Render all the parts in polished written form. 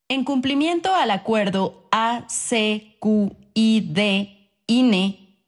En cumplimiento al acuerdo ACQID-INE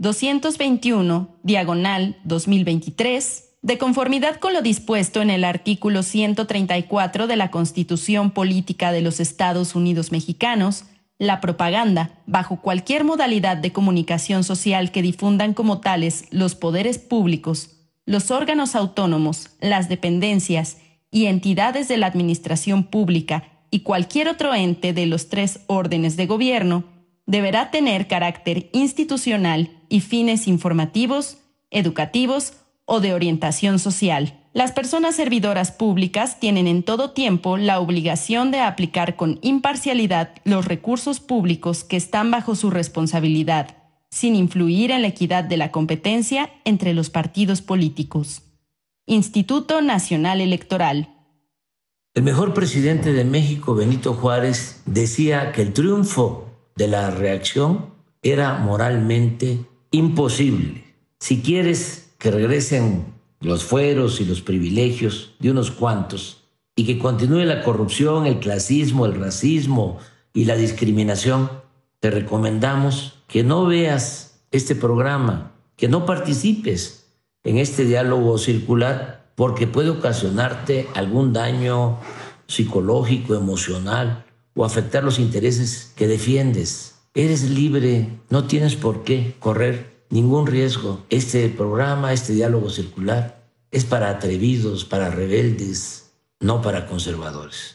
221/2023, de conformidad con lo dispuesto en el artículo 134 de la Constitución Política de los Estados Unidos Mexicanos, la propaganda, bajo cualquier modalidad de comunicación social que difundan como tales los poderes públicos, los órganos autónomos, las dependencias y entidades de la administración pública y cualquier otro ente de los 3 órdenes de gobierno, deberá tener carácter institucional y fines informativos, educativos o de orientación social. Las personas servidoras públicas tienen en todo tiempo la obligación de aplicar con imparcialidad los recursos públicos que están bajo su responsabilidad, sin influir en la equidad de la competencia entre los partidos políticos. Instituto Nacional Electoral. El mejor presidente de México, Benito Juárez, decía que el triunfo de la reacción era moralmente imposible. Si quieres que regresen los fueros y los privilegios de unos cuantos y que continúe la corrupción, el clasismo, el racismo y la discriminación, te recomendamos que no veas este programa, que no participes en este diálogo circular, porque puede ocasionarte algún daño psicológico, emocional o afectar los intereses que defiendes. Eres libre, no tienes por qué correr ningún riesgo. Este programa, este diálogo circular, es para atrevidos, para rebeldes, no para conservadores.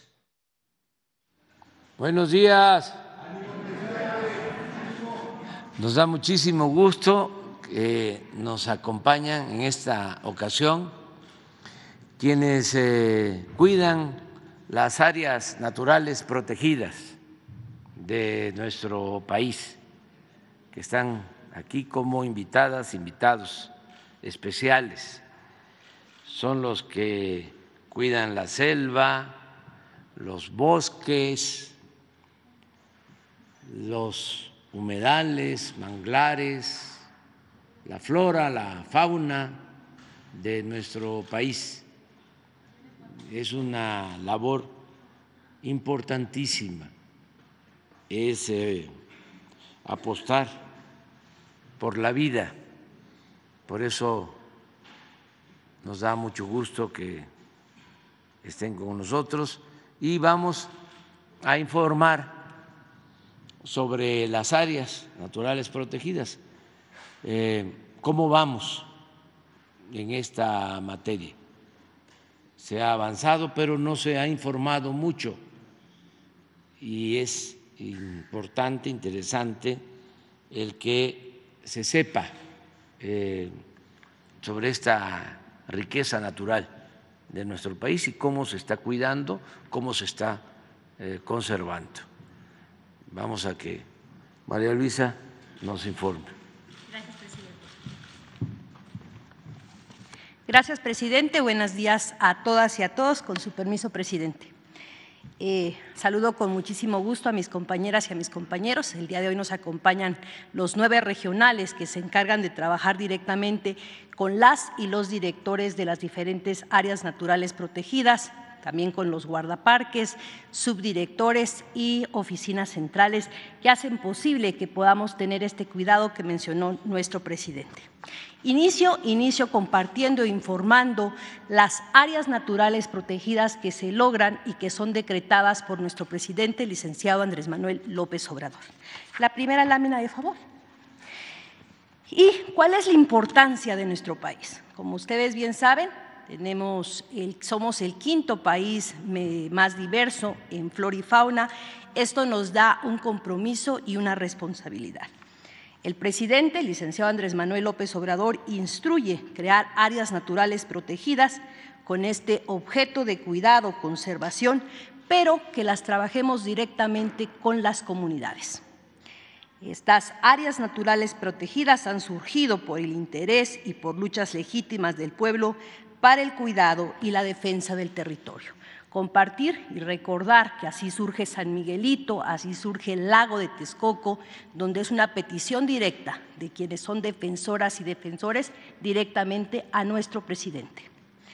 Buenos días. Nos da muchísimo gusto que nos acompañan en esta ocasión quienes cuidan las áreas naturales protegidas de nuestro país, que están aquí como invitadas, invitados especiales. Son los que cuidan la selva, los bosques, los humedales, manglares, la flora, la fauna de nuestro país. Es una labor importantísima, es apostar por la vida. Por eso nos da mucho gusto que estén con nosotros y vamos a informar sobre las áreas naturales protegidas, cómo vamos en esta materia. Se ha avanzado, pero no se ha informado mucho y es importante, interesante el que se sepa sobre esta riqueza natural de nuestro país y cómo se está cuidando, cómo se está conservando. Vamos a que María Luisa nos informe. Gracias, presidente. Buenos días a todas y a todos. Con su permiso, presidente. Saludo con muchísimo gusto a mis compañeras y a mis compañeros. El día de hoy nos acompañan los 9 regionales que se encargan de trabajar directamente con las y los directores de las diferentes áreas naturales protegidas, también con los guardaparques, subdirectores y oficinas centrales que hacen posible que podamos tener este cuidado que mencionó nuestro presidente. Inicio compartiendo e informando las áreas naturales protegidas que se logran y que son decretadas por nuestro presidente, el licenciado Andrés Manuel López Obrador. La primera lámina, de favor. ¿Y cuál es la importancia de nuestro país? Como ustedes bien saben, somos el 5º país más diverso en flora y fauna. Esto nos da un compromiso y una responsabilidad. El presidente, el licenciado Andrés Manuel López Obrador, instruye crear áreas naturales protegidas con este objeto de cuidado, conservación, pero que las trabajemos directamente con las comunidades. Estas áreas naturales protegidas han surgido por el interés y por luchas legítimas del pueblo para el cuidado y la defensa del territorio. Compartir y recordar que así surge San Miguelito, así surge el lago de Texcoco, donde es una petición directa de quienes son defensoras y defensores directamente a nuestro presidente.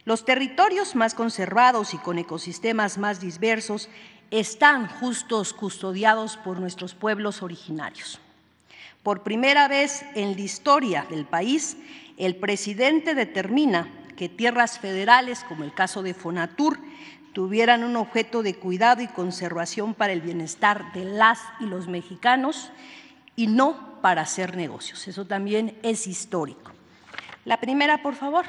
Los territorios más conservados y con ecosistemas más diversos están justos custodiados por nuestros pueblos originarios. Por primera vez en la historia del país, el presidente determina que tierras federales, como el caso de Fonatur, tuvieran un objeto de cuidado y conservación para el bienestar de las y los mexicanos y no para hacer negocios. Eso también es histórico. La primera, por favor.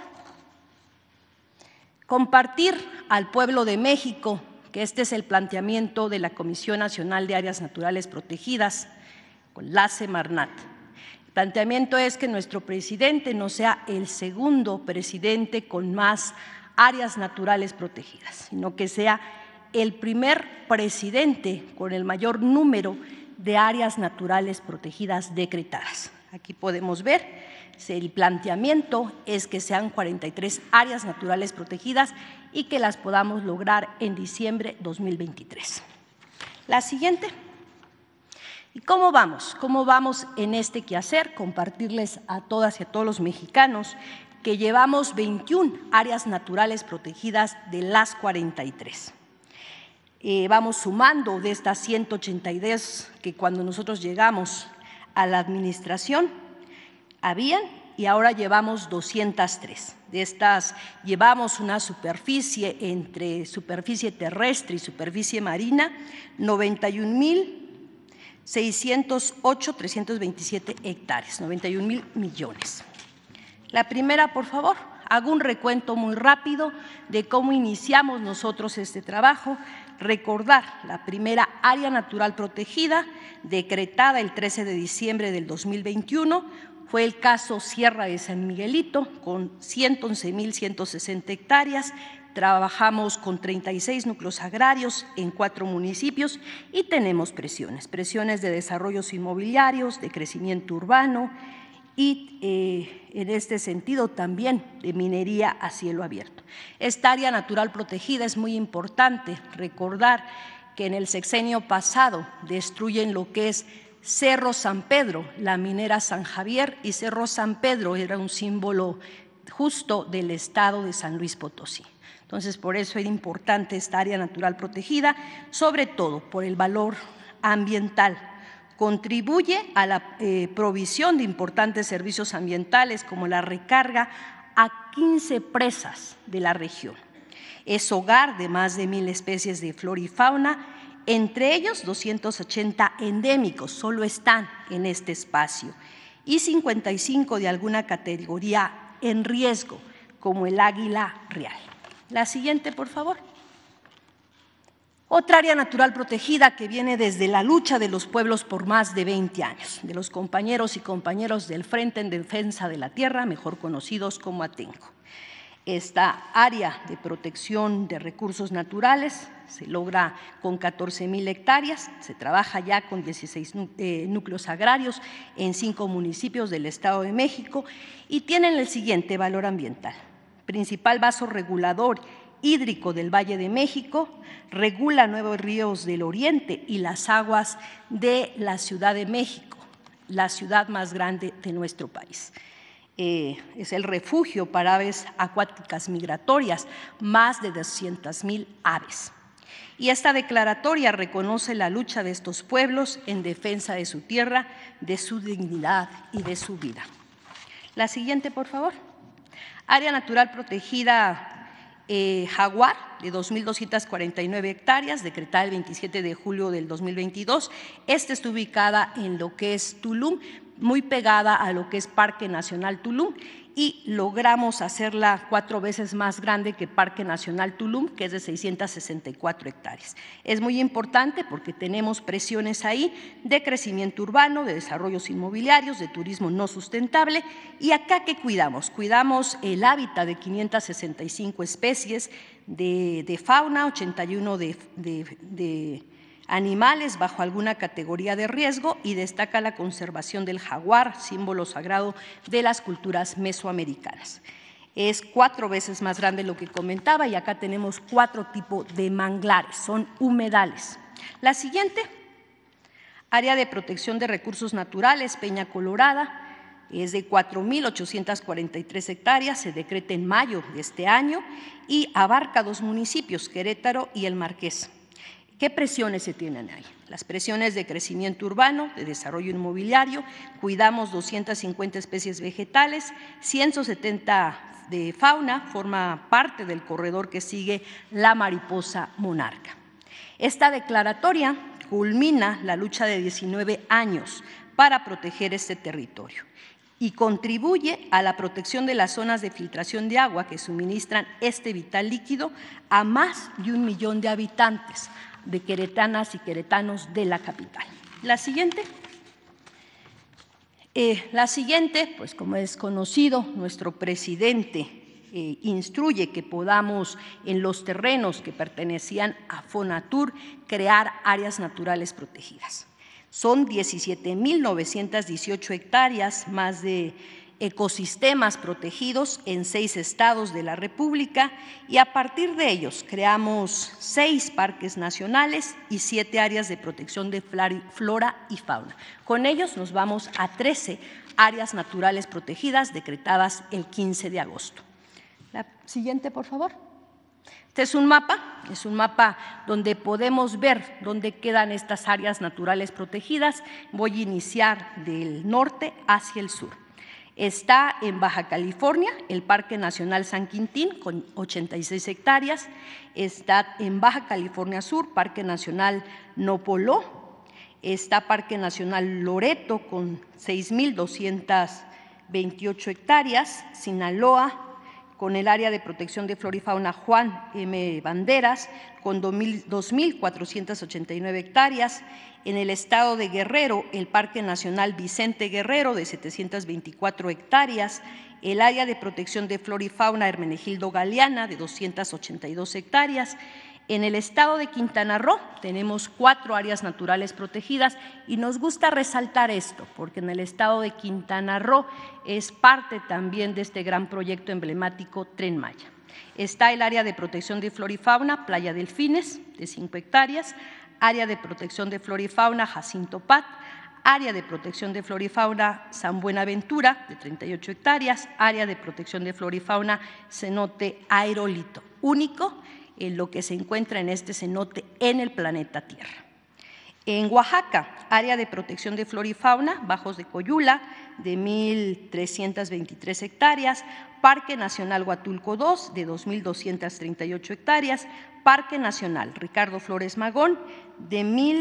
Compartir al pueblo de México que este es el planteamiento de la Comisión Nacional de Áreas Naturales Protegidas, con la Semarnat. El planteamiento es que nuestro presidente no sea el segundo presidente con más áreas naturales protegidas, sino que sea el primer presidente con el mayor número de áreas naturales protegidas decretadas. Aquí podemos ver, el planteamiento es que sean 43 áreas naturales protegidas y que las podamos lograr en diciembre de 2023. La siguiente. ¿Y cómo vamos? ¿Cómo vamos en este quehacer? Compartirles a todas y a todos los mexicanos que llevamos 21 áreas naturales protegidas de las 43. Vamos sumando de estas 182 que cuando nosotros llegamos a la administración habían, y ahora llevamos 203. De estas llevamos una superficie entre superficie terrestre y superficie marina, 91.608.327 hectáreas, 91,000 millones. La primera, por favor, hago un recuento muy rápido de cómo iniciamos nosotros este trabajo. Recordar la primera área natural protegida decretada el 13 de diciembre del 2021 fue el caso Sierra de San Miguelito con 111.160 hectáreas. Trabajamos con 36 núcleos agrarios en 4 municipios y tenemos presiones de desarrollos inmobiliarios, de crecimiento urbano y en este sentido también de minería a cielo abierto. Esta área natural protegida es muy importante recordar que en el sexenio pasado destruyen lo que es Cerro San Pedro, la minera San Javier, y Cerro San Pedro era un símbolo justo del estado de San Luis Potosí. Entonces, por eso era importante esta área natural protegida, sobre todo por el valor ambiental. Contribuye a la provisión de importantes servicios ambientales como la recarga a 15 presas de la región. Es hogar de más de 1,000 especies de flora y fauna, entre ellos 280 endémicos, solo están en este espacio, y 55 de alguna categoría en riesgo, como el águila real. La siguiente, por favor. Otra área natural protegida que viene desde la lucha de los pueblos por más de 20 años, de los compañeros y compañeras del Frente en Defensa de la Tierra, mejor conocidos como ATENCO. Esta área de protección de recursos naturales se logra con 14,000 hectáreas, se trabaja ya con 16 núcleos agrarios en 5 municipios del Estado de México y tienen el siguiente valor ambiental. Principal vaso regulador hídrico del Valle de México, regula 9 ríos del oriente y las aguas de la Ciudad de México, la ciudad más grande de nuestro país. Es el refugio para aves acuáticas migratorias, más de 200,000 aves. Y esta declaratoria reconoce la lucha de estos pueblos en defensa de su tierra, de su dignidad y de su vida. La siguiente, por favor. Área natural protegida Jaguar, de 2,249 hectáreas, decretada el 27 de julio del 2022. Esta está ubicada en lo que es Tulum, muy pegada a lo que es Parque Nacional Tulum, y logramos hacerla 4 veces más grande que Parque Nacional Tulum, que es de 664 hectáreas. Es muy importante porque tenemos presiones ahí de crecimiento urbano, de desarrollos inmobiliarios, de turismo no sustentable. ¿Y acá qué cuidamos? Cuidamos el hábitat de 565 especies de fauna, 81 de animales bajo alguna categoría de riesgo, y destaca la conservación del jaguar, símbolo sagrado de las culturas mesoamericanas. Es 4 veces más grande lo que comentaba, y acá tenemos 4 tipos de manglares, son humedales. La siguiente, área de protección de recursos naturales, Peña Colorada, es de 4.843 hectáreas, se decreta en mayo de este año y abarca 2 municipios, Querétaro y El Marqués. ¿Qué presiones se tienen ahí? Las presiones de crecimiento urbano, de desarrollo inmobiliario, cuidamos 250 especies vegetales, 170 de fauna, forma parte del corredor que sigue la mariposa monarca. Esta declaratoria culmina la lucha de 19 años para proteger este territorio y contribuye a la protección de las zonas de filtración de agua que suministran este vital líquido a más de 1 millón de habitantes, de queretanas y queretanos de la capital. La siguiente, pues como es conocido, nuestro presidente instruye que podamos en los terrenos que pertenecían a Fonatur crear áreas naturales protegidas. Son 17.918 hectáreas más de ecosistemas protegidos en 6 estados de la República y a partir de ellos creamos 6 parques nacionales y 7 áreas de protección de flora y fauna. Con ellos nos vamos a 13 áreas naturales protegidas decretadas el 15 de agosto. La siguiente, por favor. Este es un mapa donde podemos ver dónde quedan estas áreas naturales protegidas. Voy a iniciar del norte hacia el sur. Está en Baja California el Parque Nacional San Quintín con 86 hectáreas. Está en Baja California Sur, Parque Nacional Nopoló. Está Parque Nacional Loreto con 6.228 hectáreas. Sinaloa, con el área de protección de flora y fauna Juan M. Banderas, con 2.489 hectáreas. En el estado de Guerrero, el Parque Nacional Vicente Guerrero, de 724 hectáreas. El área de protección de flora y fauna Hermenegildo Galeana, de 282 hectáreas. En el estado de Quintana Roo tenemos 4 áreas naturales protegidas y nos gusta resaltar esto porque en el estado de Quintana Roo es parte también de este gran proyecto emblemático Tren Maya. Está el área de protección de flora y fauna Playa Delfines, de 5 hectáreas, área de protección de flora y fauna Jacinto Pat, área de protección de flora y fauna San Buenaventura, de 38 hectáreas, área de protección de flora y fauna Cenote Aerolito, único en lo que se encuentra en este cenote en el planeta Tierra. En Oaxaca, área de protección de flora y fauna, Bajos de Coyula, de 1.323 hectáreas, Parque Nacional Huatulco II, de 2.238 hectáreas, Parque Nacional Ricardo Flores Magón, de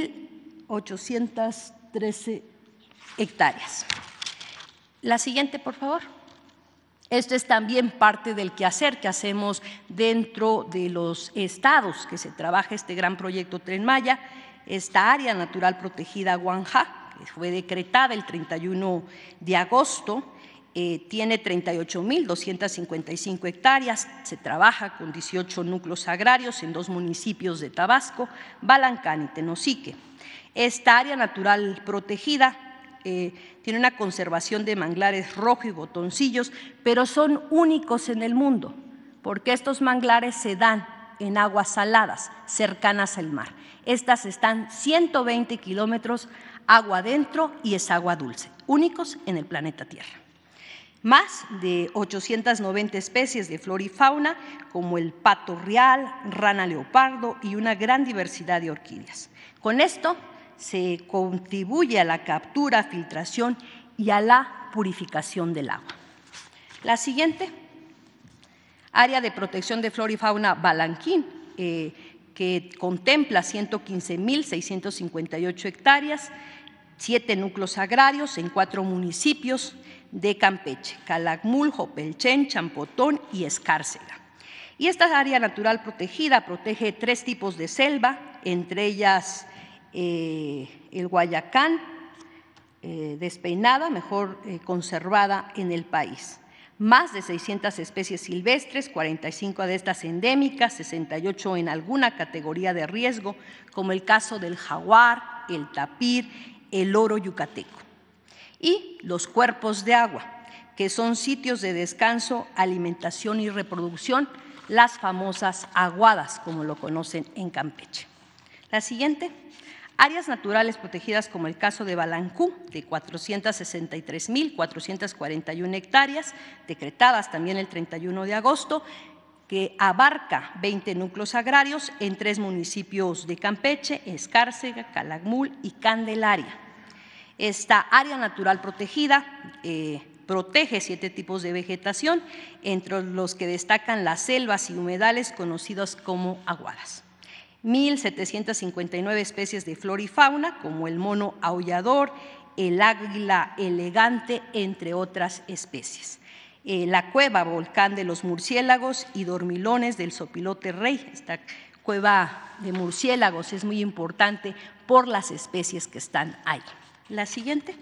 1.813 hectáreas. La siguiente, por favor. Esto es también parte del quehacer que hacemos dentro de los estados que se trabaja este gran proyecto Tren Maya. Esta área natural protegida Guanja, que fue decretada el 31 de agosto, tiene 38.255 hectáreas, se trabaja con 18 núcleos agrarios en 2 municipios de Tabasco, Balancán y Tenosique. Esta área natural protegida tiene una conservación de manglares rojo y botoncillos, pero son únicos en el mundo, porque estos manglares se dan en aguas saladas, cercanas al mar. Estas están 120 kilómetros agua adentro y es agua dulce, únicos en el planeta Tierra. Más de 890 especies de flora y fauna, como el pato real, rana leopardo y una gran diversidad de orquídeas. Con esto se contribuye a la captura, filtración y a la purificación del agua. La siguiente, área de protección de flora y fauna Balanquín, que contempla 115.658 hectáreas, 7 núcleos agrarios en 4 municipios de Campeche, Calakmul, Jopelchen, Champotón y Escárcega. Y esta área natural protegida protege 3 tipos de selva, entre ellas el Guayacán, despeinada, mejor conservada en el país. Más de 600 especies silvestres, 45 de estas endémicas, 68 en alguna categoría de riesgo, como el caso del jaguar, el tapir, el oro yucateco. Y los cuerpos de agua, que son sitios de descanso, alimentación y reproducción, las famosas aguadas, como lo conocen en Campeche. La siguiente, Áreas naturales protegidas como el caso de Balancú, de 463.441 hectáreas, decretadas también el 31 de agosto, que abarca 20 núcleos agrarios en 3 municipios de Campeche, Escárcega, Calakmul y Candelaria. Esta área natural protegida protege 7 tipos de vegetación, entre los que destacan las selvas y humedales conocidos como aguadas. 1.759 especies de flora y fauna, como el mono aullador, el águila elegante, entre otras especies. La cueva volcán de los murciélagos y dormilones del zopilote rey. Esta cueva de murciélagos es muy importante por las especies que están ahí. La siguiente.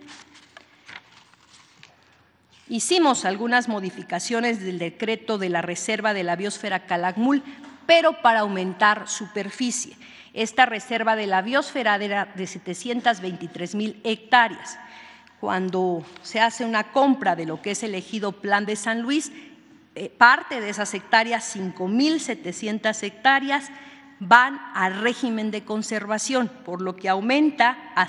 Hicimos algunas modificaciones del decreto de la Reserva de la Biosfera Calakmul, pero para aumentar superficie. Esta reserva de la biosfera era de 723.000 hectáreas. Cuando se hace una compra de lo que es el ejido Plan de San Luis, parte de esas hectáreas, 5.700 hectáreas, van al régimen de conservación, por lo que aumenta a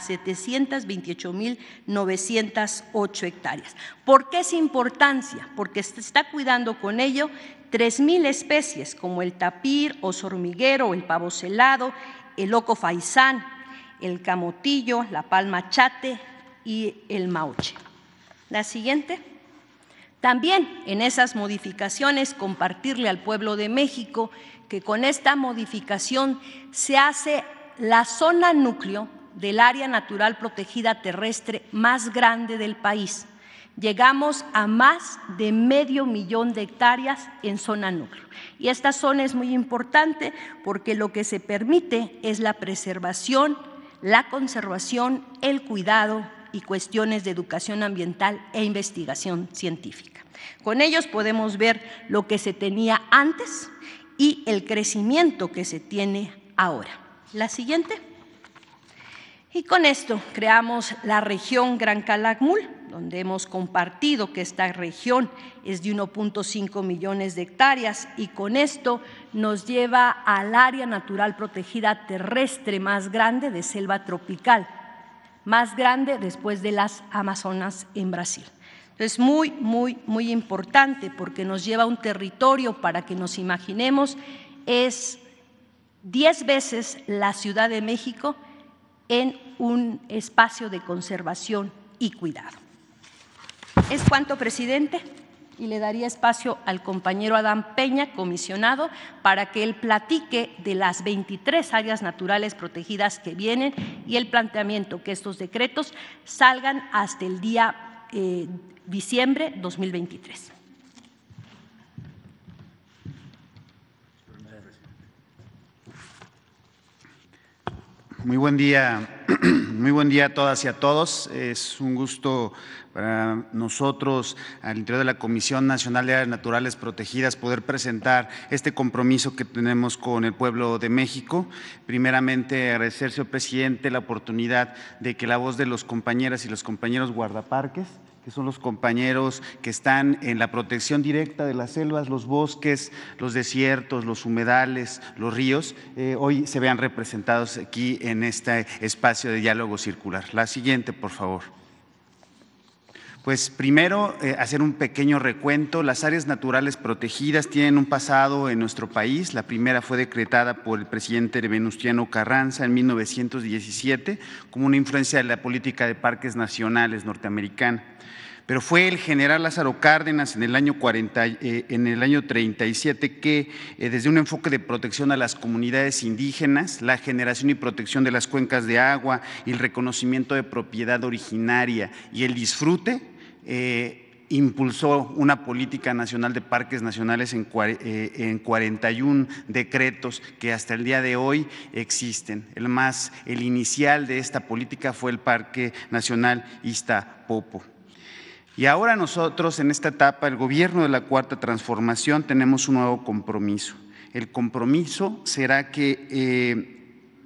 728.908 hectáreas. ¿Por qué es importancia? Porque se está cuidando con ello 3.000 especies, como el tapir, oso hormiguero, el pavo celado, el loco faisán, el camotillo, la palma chate y el mauche. La siguiente. También en esas modificaciones compartirle al pueblo de México que con esta modificación se hace la zona núcleo del área natural protegida terrestre más grande del país. Llegamos a más de 500.000 de hectáreas en zona núcleo. Y esta zona es muy importante porque lo que se permite es la preservación, la conservación, el cuidado y cuestiones de educación ambiental e investigación científica. Con ellos podemos ver lo que se tenía antes y el crecimiento que se tiene ahora. La siguiente. Y con esto creamos la región Gran Calakmul, donde hemos compartido que esta región es de 1.5 millones de hectáreas y con esto nos lleva al área natural protegida terrestre más grande de selva tropical, más grande después de las Amazonas en Brasil. Es muy importante porque nos lleva a un territorio, para que nos imaginemos, es 10 veces la Ciudad de México en un espacio de conservación y cuidado. Es cuanto, presidente, y le daría espacio al compañero Adán Peña, comisionado, para que él platique de las 23 áreas naturales protegidas que vienen y el planteamiento que estos decretos salgan hasta el día diciembre 2023. Muy buen día a todas y a todos. Es un gusto para nosotros, al interior de la Comisión Nacional de Áreas Naturales Protegidas, poder presentar este compromiso que tenemos con el pueblo de México. Primeramente, agradecer, señor presidente, la oportunidad de que la voz de los compañeras y los compañeros guardaparques, que son los compañeros que están en la protección directa de las selvas, los bosques, los desiertos, los humedales, los ríos, hoy se vean representados aquí en este espacio de diálogo circular. La siguiente, por favor. Pues primero, hacer un pequeño recuento. Las áreas naturales protegidas tienen un pasado en nuestro país. La primera fue decretada por el presidente Venustiano Carranza en 1917 como una influencia de la política de parques nacionales norteamericana. Pero fue el general Lázaro Cárdenas en el año 37 que, desde un enfoque de protección a las comunidades indígenas, la generación y protección de las cuencas de agua y el reconocimiento de propiedad originaria y el disfrute, impulsó una política nacional de parques nacionales en 41 decretos que hasta el día de hoy existen. El inicial de esta política fue el Parque Nacional Iztapopo. Y ahora nosotros, en esta etapa, el gobierno de la Cuarta Transformación, tenemos un nuevo compromiso. El compromiso será que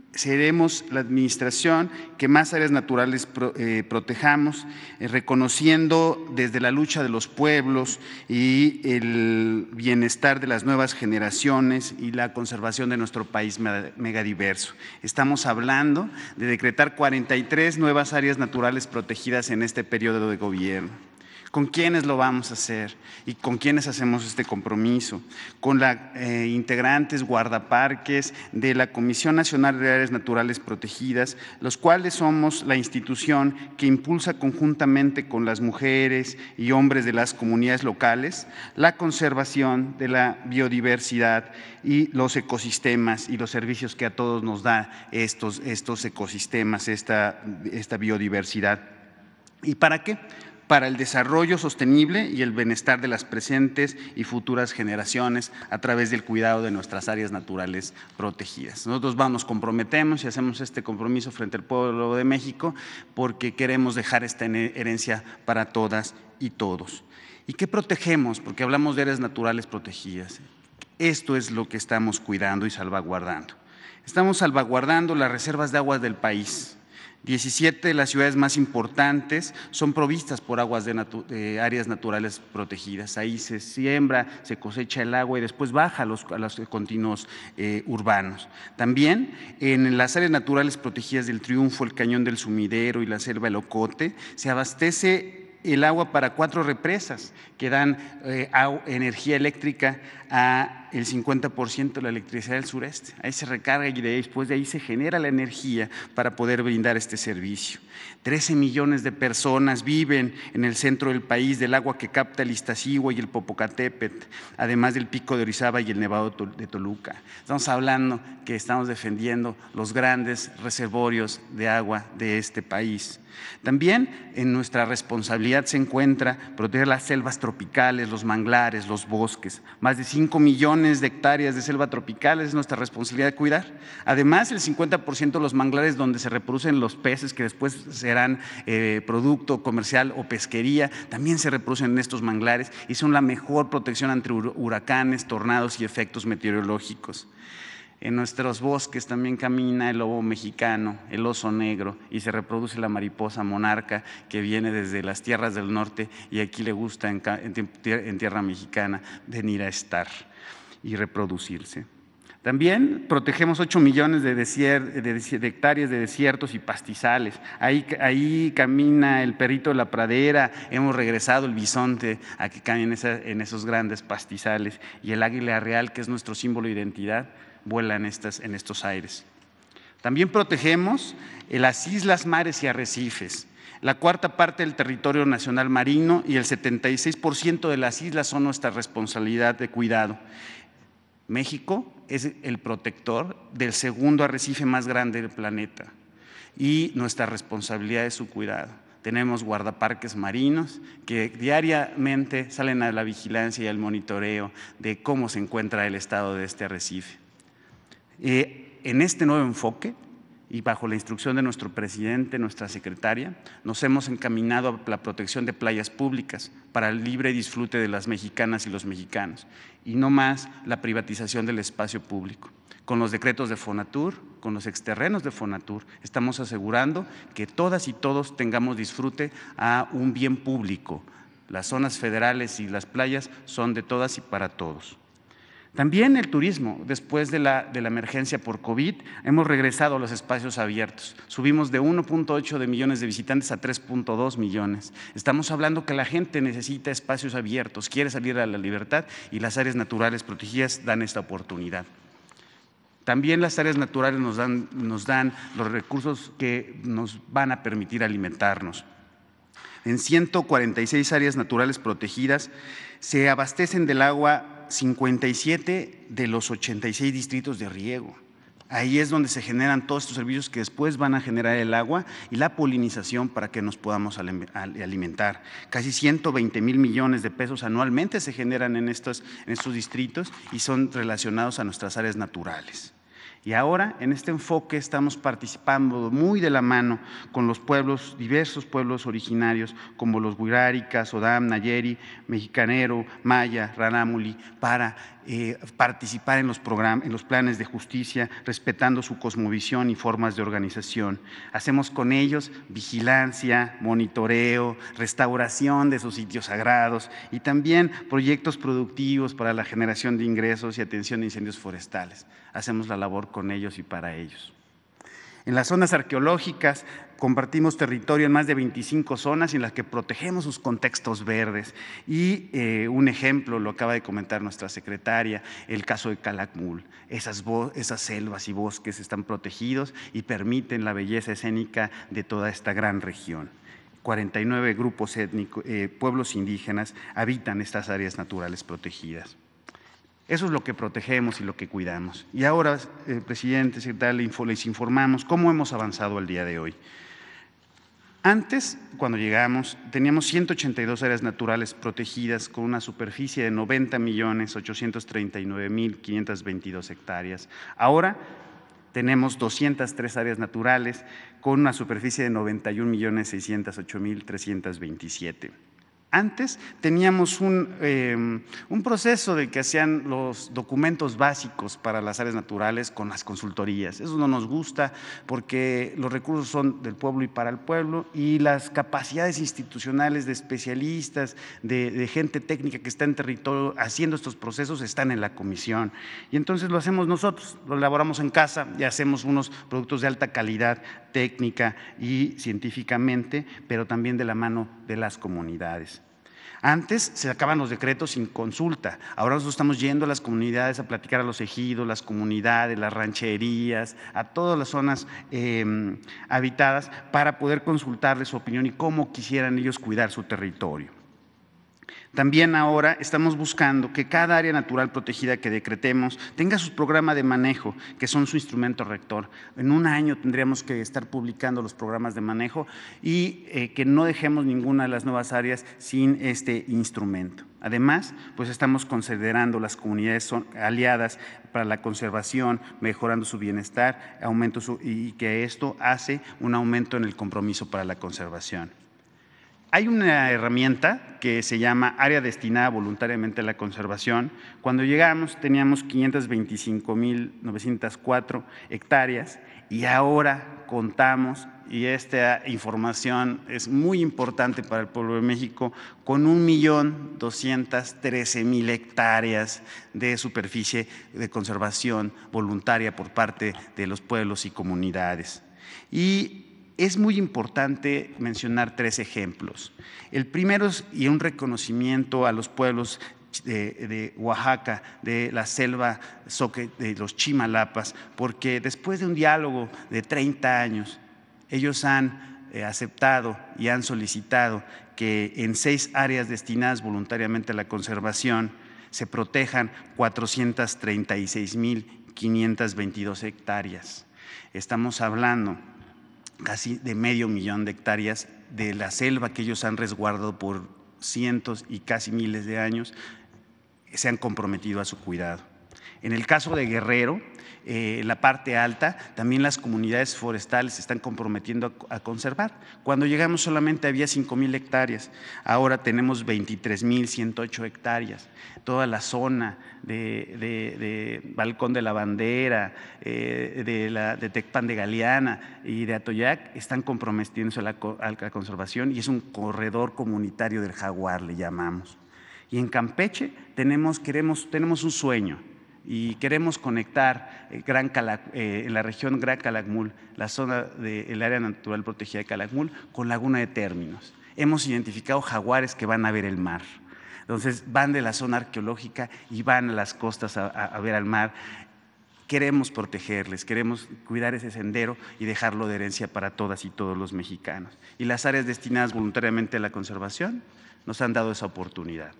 seremos la administración que más áreas naturales protejamos, reconociendo desde la lucha de los pueblos y el bienestar de las nuevas generaciones y la conservación de nuestro país megadiverso. Estamos hablando de decretar 43 nuevas áreas naturales protegidas en este periodo de gobierno. ¿Con quiénes lo vamos a hacer y con quiénes hacemos este compromiso? Con las integrantes guardaparques de la Comisión Nacional de Áreas Naturales Protegidas, los cuales somos la institución que impulsa conjuntamente con las mujeres y hombres de las comunidades locales la conservación de la biodiversidad y los ecosistemas y los servicios que a todos nos da estos ecosistemas, esta biodiversidad. ¿Y para qué? Para el desarrollo sostenible y el bienestar de las presentes y futuras generaciones a través del cuidado de nuestras áreas naturales protegidas. Nosotros nos comprometemos y hacemos este compromiso frente al pueblo de México porque queremos dejar esta herencia para todas y todos. ¿Y qué protegemos? Porque hablamos de áreas naturales protegidas. Esto es lo que estamos cuidando y salvaguardando. Estamos salvaguardando las reservas de aguas del país. 17 de las ciudades más importantes son provistas por aguas de áreas naturales protegidas. Ahí se siembra, se cosecha el agua y después baja a los continuos urbanos. También en las áreas naturales protegidas del Triunfo, el Cañón del Sumidero y la Selva El Ocote, se abastece el agua para 4 represas que dan energía eléctrica a el 50% de la electricidad del sureste. Ahí se recarga y después de ahí se genera la energía para poder brindar este servicio. 13 millones de personas viven en el centro del país del agua que capta el Iztaccíhuatl y el Popocatépetl, además del Pico de Orizaba y el Nevado de Toluca. Estamos hablando que estamos defendiendo los grandes reservorios de agua de este país. También en nuestra responsabilidad se encuentra proteger las selvas tropicales, los manglares, los bosques. Más de 5 millones de hectáreas de selva tropical es nuestra responsabilidad de cuidar. Además, el 50% de los manglares donde se reproducen los peces que después serán producto comercial o pesquería, también se reproducen en estos manglares y son la mejor protección ante huracanes, tornados y efectos meteorológicos. En nuestros bosques también camina el lobo mexicano, el oso negro y se reproduce la mariposa monarca que viene desde las tierras del norte y aquí le gusta en tierra mexicana venir a estar y reproducirse. También protegemos 8 millones de hectáreas de desiertos y pastizales. Ahí camina el perrito de la pradera, hemos regresado el bisonte a que camine en esos grandes pastizales y el águila real, que es nuestro símbolo de identidad, vuela en estos aires. También protegemos las islas, mares y arrecifes. La 1/4 parte del territorio nacional marino y el 76% de las islas son nuestra responsabilidad de cuidado. México es el protector del segundo arrecife más grande del planeta y nuestra responsabilidad es su cuidado. Tenemos guardaparques marinos que diariamente salen a la vigilancia y al monitoreo de cómo se encuentra el estado de este arrecife. En este nuevo enfoque y bajo la instrucción de nuestro presidente, nuestra secretaria, nos hemos encaminado a la protección de playas públicas para el libre disfrute de las mexicanas y los mexicanos y no más la privatización del espacio público. Con los decretos de Fonatur, con los exterrenos de Fonatur, estamos asegurando que todas y todos tengamos disfrute a un bien público. Las zonas federales y las playas son de todas y para todos. También el turismo, después de la emergencia por COVID, hemos regresado a los espacios abiertos. Subimos de 1.8 millones de visitantes a 3.2 millones. Estamos hablando que la gente necesita espacios abiertos, quiere salir a la libertad y las áreas naturales protegidas dan esta oportunidad. También las áreas naturales nos dan los recursos que nos van a permitir alimentarnos. En 146 áreas naturales protegidas se abastecen del agua 57 de los 86 distritos de riego. Ahí es donde se generan todos estos servicios que después van a generar el agua y la polinización para que nos podamos alimentar. Casi 120,000 millones de pesos anualmente se generan en estos distritos y son relacionados a nuestras áreas naturales. Y ahora, en este enfoque, estamos participando muy de la mano con los pueblos, diversos pueblos originarios, como los Wixárika, Sodam, Nayeri, Mexicanero, Maya, Rarámuri, para participar en los planes de justicia, respetando su cosmovisión y formas de organización. Hacemos con ellos vigilancia, monitoreo, restauración de sus sitios sagrados y también proyectos productivos para la generación de ingresos y atención a incendios forestales. Hacemos la labor con ellos y para ellos. En las zonas arqueológicas compartimos territorio en más de 25 zonas en las que protegemos sus contextos verdes. Y un ejemplo, lo acaba de comentar nuestra secretaria, el caso de Calakmul. Esas selvas y bosques están protegidos y permiten la belleza escénica de toda esta gran región. 49 grupos étnicos, pueblos indígenas habitan estas áreas naturales protegidas. Eso es lo que protegemos y lo que cuidamos. Y ahora, presidente, secretaria, les informamos cómo hemos avanzado el día de hoy. Antes, cuando llegamos, teníamos 182 áreas naturales protegidas con una superficie de 90.839.522 hectáreas. Ahora tenemos 203 áreas naturales con una superficie de 91.608.327. Antes teníamos un proceso de que hacían los documentos básicos para las áreas naturales con las consultorías. Eso no nos gusta porque los recursos son del pueblo y para el pueblo, y las capacidades institucionales de especialistas, de gente técnica que está en territorio haciendo estos procesos están en la comisión. Y entonces lo hacemos nosotros, lo elaboramos en casa y hacemos unos productos de alta calidad técnica y científicamente, pero también de la mano de las comunidades. Antes se sacaban los decretos sin consulta, ahora nosotros estamos yendo a las comunidades a platicar a los ejidos, las comunidades, las rancherías, a todas las zonas habitadas para poder consultarles su opinión y cómo quisieran ellos cuidar su territorio. También ahora estamos buscando que cada área natural protegida que decretemos tenga su programa de manejo, que son su instrumento rector. En un año tendríamos que estar publicando los programas de manejo y que no dejemos ninguna de las nuevas áreas sin este instrumento. Además, pues estamos considerando las comunidades aliadas para la conservación, mejorando su bienestar, y que esto hace un aumento en el compromiso para la conservación. Hay una herramienta que se llama Área Destinada Voluntariamente a la Conservación. Cuando llegamos teníamos 525.904 hectáreas y ahora contamos, y esta información es muy importante para el pueblo de México, con 1.213.000 hectáreas de superficie de conservación voluntaria por parte de los pueblos y comunidades. Y es muy importante mencionar 3 ejemplos. El primero es un reconocimiento a los pueblos de Oaxaca, de la selva de los Chimalapas, porque después de un diálogo de 30 años, ellos han aceptado y han solicitado que en 6 áreas destinadas voluntariamente a la conservación se protejan 436.522 hectáreas. Estamos hablando casi de 500.000 de hectáreas de la selva que ellos han resguardado por cientos y casi miles de años, se han comprometido a su cuidado. En el caso de Guerrero, la parte alta, también las comunidades forestales se están comprometiendo a conservar. Cuando llegamos solamente había 5.000 hectáreas, ahora tenemos 23.108 hectáreas. Toda la zona de Balcón de la Bandera, de Tecpan de Galeana y de Atoyac están comprometiéndose a la conservación, y es un corredor comunitario del jaguar, le llamamos. Y en Campeche tenemos un sueño, y queremos conectar en la región Gran Calakmul, la zona del área natural protegida de Calakmul, con Laguna de Términos. Hemos identificado jaguares que van a ver el mar. Entonces van de la zona arqueológica y van a las costas a ver al mar. Queremos protegerles, queremos cuidar ese sendero y dejarlo de herencia para todas y todos los mexicanos. Y las áreas destinadas voluntariamente a la conservación nos han dado esa oportunidad.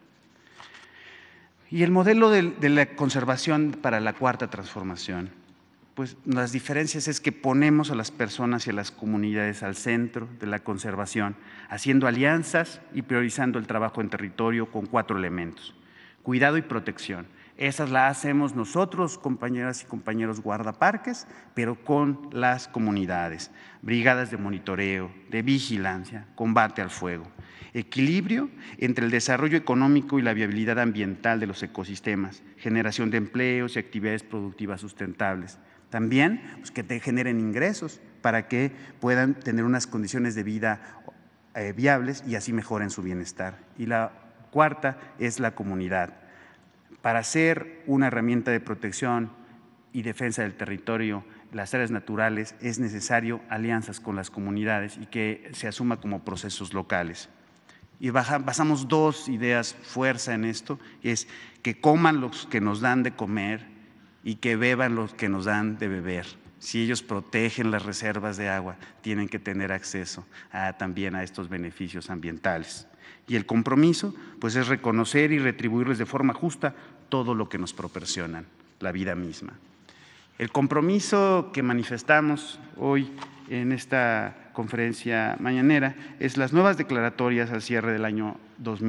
Y el modelo de la conservación para la cuarta transformación, pues las diferencias es que ponemos a las personas y a las comunidades al centro de la conservación, haciendo alianzas y priorizando el trabajo en territorio con 4 elementos: cuidado y protección. Esas las hacemos nosotros, compañeras y compañeros guardaparques, pero con las comunidades, brigadas de monitoreo, de vigilancia, combate al fuego, equilibrio entre el desarrollo económico y la viabilidad ambiental de los ecosistemas, generación de empleos y actividades productivas sustentables. También pues, que te generen ingresos para que puedan tener unas condiciones de vida viables y así mejoren su bienestar. Y la cuarta es la comunidad. Para ser una herramienta de protección y defensa del territorio, las áreas naturales, es necesario alianzas con las comunidades y que se asuma como procesos locales. Y basamos dos ideas fuerza en esto, es que coman los que nos dan de comer y que beban los que nos dan de beber. Si ellos protegen las reservas de agua, tienen que tener acceso también a estos beneficios ambientales. Y el compromiso, pues, es reconocer y retribuirles de forma justa todo lo que nos proporcionan, la vida misma. El compromiso que manifestamos hoy en esta conferencia mañanera es las nuevas declaratorias al cierre del año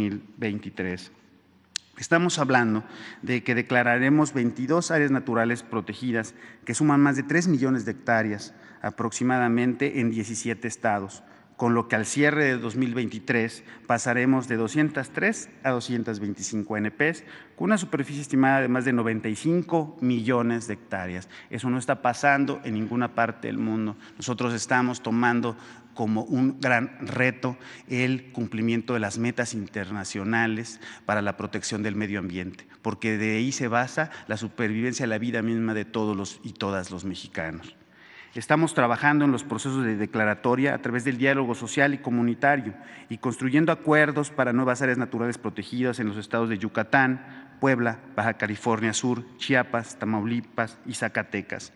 2023. Estamos hablando de que declararemos 22 áreas naturales protegidas que suman más de 3 millones de hectáreas aproximadamente en 17 estados, con lo que al cierre de 2023 pasaremos de 203 a 225 NPs, con una superficie estimada de más de 95 millones de hectáreas. Eso no está pasando en ninguna parte del mundo. Nosotros estamos tomando como un gran reto el cumplimiento de las metas internacionales para la protección del medio ambiente, porque de ahí se basa la supervivencia de la vida misma de todos los y todas los mexicanos. Estamos trabajando en los procesos de declaratoria a través del diálogo social y comunitario y construyendo acuerdos para nuevas áreas naturales protegidas en los estados de Yucatán, Puebla, Baja California Sur, Chiapas, Tamaulipas y Zacatecas.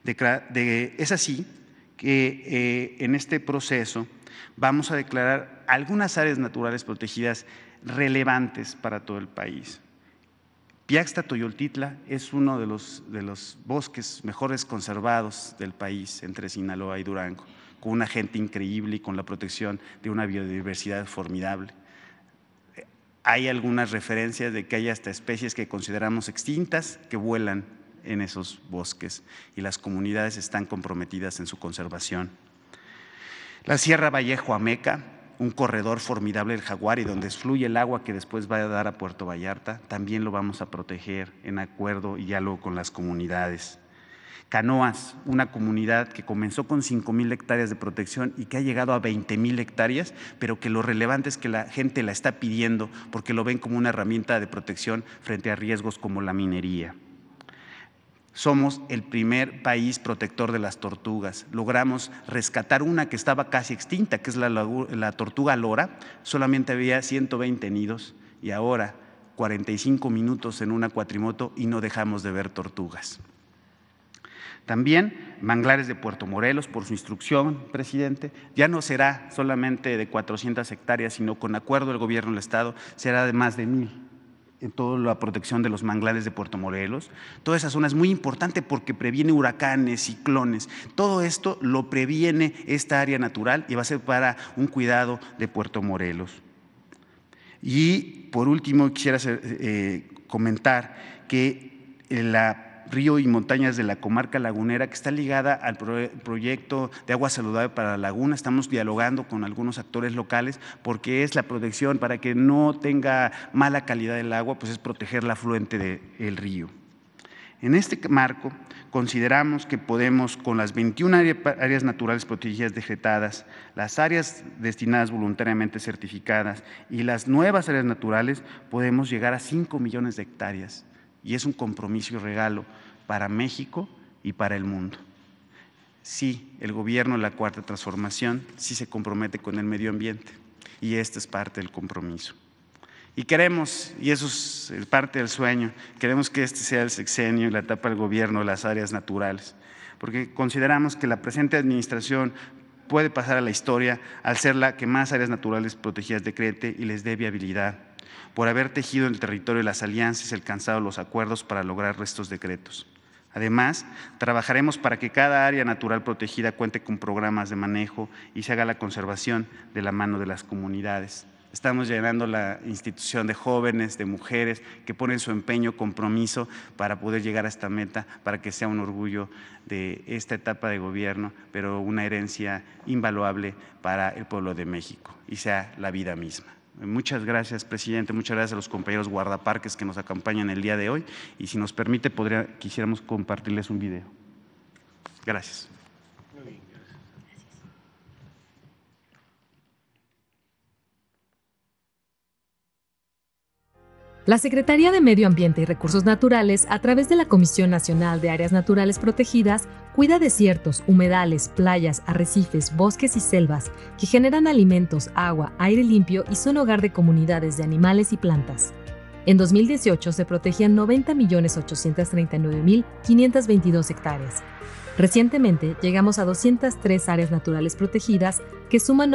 Es así que en este proceso vamos a declarar algunas áreas naturales protegidas relevantes para todo el país. Piaxta-Toyoltitla es uno de los bosques mejores conservados del país, entre Sinaloa y Durango, con una gente increíble y con la protección de una biodiversidad formidable. Hay algunas referencias de que hay hasta especies que consideramos extintas que vuelan en esos bosques y las comunidades están comprometidas en su conservación. La Sierra Vallejo-Ameca, un corredor formidable del jaguar y donde fluye el agua que después va a dar a Puerto Vallarta, también lo vamos a proteger en acuerdo y diálogo con las comunidades. Canoas, una comunidad que comenzó con 5,000 hectáreas de protección y que ha llegado a 20,000 hectáreas, pero que lo relevante es que la gente la está pidiendo porque lo ven como una herramienta de protección frente a riesgos como la minería. Somos el primer país protector de las tortugas. Logramos rescatar una que estaba casi extinta, que es la tortuga lora. Solamente había 120 nidos y ahora 45 minutos en una cuatrimoto y no dejamos de ver tortugas. También manglares de Puerto Morelos, por su instrucción, presidente, ya no será solamente de 400 hectáreas, sino con acuerdo del gobierno del estado será de más de 1,000. En toda la protección de los manglares de Puerto Morelos. Toda esa zona es muy importante porque previene huracanes, ciclones. Todo esto lo previene esta área natural y va a ser para un cuidado de Puerto Morelos. Y por último quisiera comentar que la río y montañas de la comarca lagunera, que está ligada al proyecto de agua saludable para la laguna. Estamos dialogando con algunos actores locales porque es la protección para que no tenga mala calidad del agua, pues es proteger la afluente del río. En este marco, consideramos que podemos, con las 21 áreas naturales protegidas decretadas, las áreas destinadas voluntariamente certificadas y las nuevas áreas naturales, podemos llegar a 5 millones de hectáreas. Y es un compromiso y regalo para México y para el mundo. Sí, el gobierno de la Cuarta Transformación sí se compromete con el medio ambiente y esta es parte del compromiso. Y queremos, y eso es parte del sueño, queremos que este sea el sexenio y la etapa del gobierno de las áreas naturales, porque consideramos que la presente administración puede pasar a la historia al ser la que más áreas naturales protegidas decrete y les dé viabilidad, por haber tejido en el territorio las alianzas y alcanzado los acuerdos para lograr estos decretos. Además, trabajaremos para que cada área natural protegida cuente con programas de manejo y se haga la conservación de la mano de las comunidades. Estamos llenando la institución de jóvenes, de mujeres que ponen su empeño, compromiso para poder llegar a esta meta, para que sea un orgullo de esta etapa de gobierno, pero una herencia invaluable para el pueblo de México y sea la vida misma. Muchas gracias, presidente. Muchas gracias a los compañeros guardaparques que nos acompañan el día de hoy. Y si nos permite, quisiéramos compartirles un video. Gracias. La Secretaría de Medio Ambiente y Recursos Naturales, a través de la Comisión Nacional de Áreas Naturales Protegidas, cuida desiertos, humedales, playas, arrecifes, bosques y selvas que generan alimentos, agua, aire limpio y son hogar de comunidades de animales y plantas. En 2018 se protegían 90.839.522 hectáreas. Recientemente llegamos a 203 áreas naturales protegidas que suman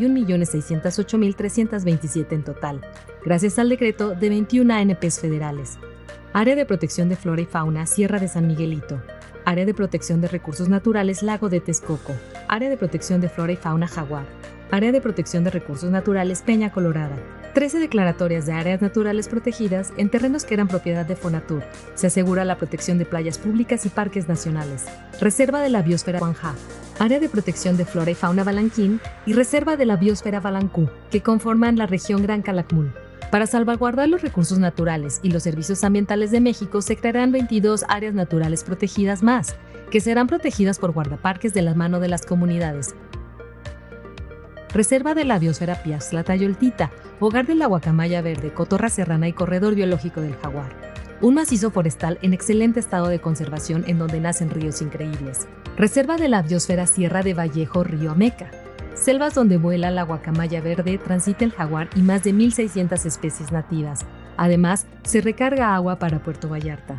91.608.327 en total, gracias al decreto de 21 ANPs federales. Área de Protección de Flora y Fauna Sierra de San Miguelito, Área de Protección de Recursos Naturales Lago de Texcoco, Área de Protección de Flora y Fauna Jaguar, Área de Protección de Recursos Naturales Peña Colorada. 13 declaratorias de áreas naturales protegidas en terrenos que eran propiedad de Fonatur. Se asegura la protección de playas públicas y parques nacionales. Reserva de la Biosfera Huanjá, Área de Protección de Flora y Fauna Balanquín y Reserva de la Biosfera Balancú, que conforman la región Gran Calakmul. Para salvaguardar los recursos naturales y los servicios ambientales de México, se crearán 22 áreas naturales protegidas más, que serán protegidas por guardaparques de la mano de las comunidades. Reserva de la Biosfera Piaxtla-Tayoltita, hogar de la guacamaya verde, cotorra serrana y corredor biológico del jaguar. Un macizo forestal en excelente estado de conservación en donde nacen ríos increíbles. Reserva de la Biosfera Sierra de Vallejo, Río Ameca. Selvas donde vuela la guacamaya verde, transita el jaguar y más de 1.600 especies nativas. Además, se recarga agua para Puerto Vallarta.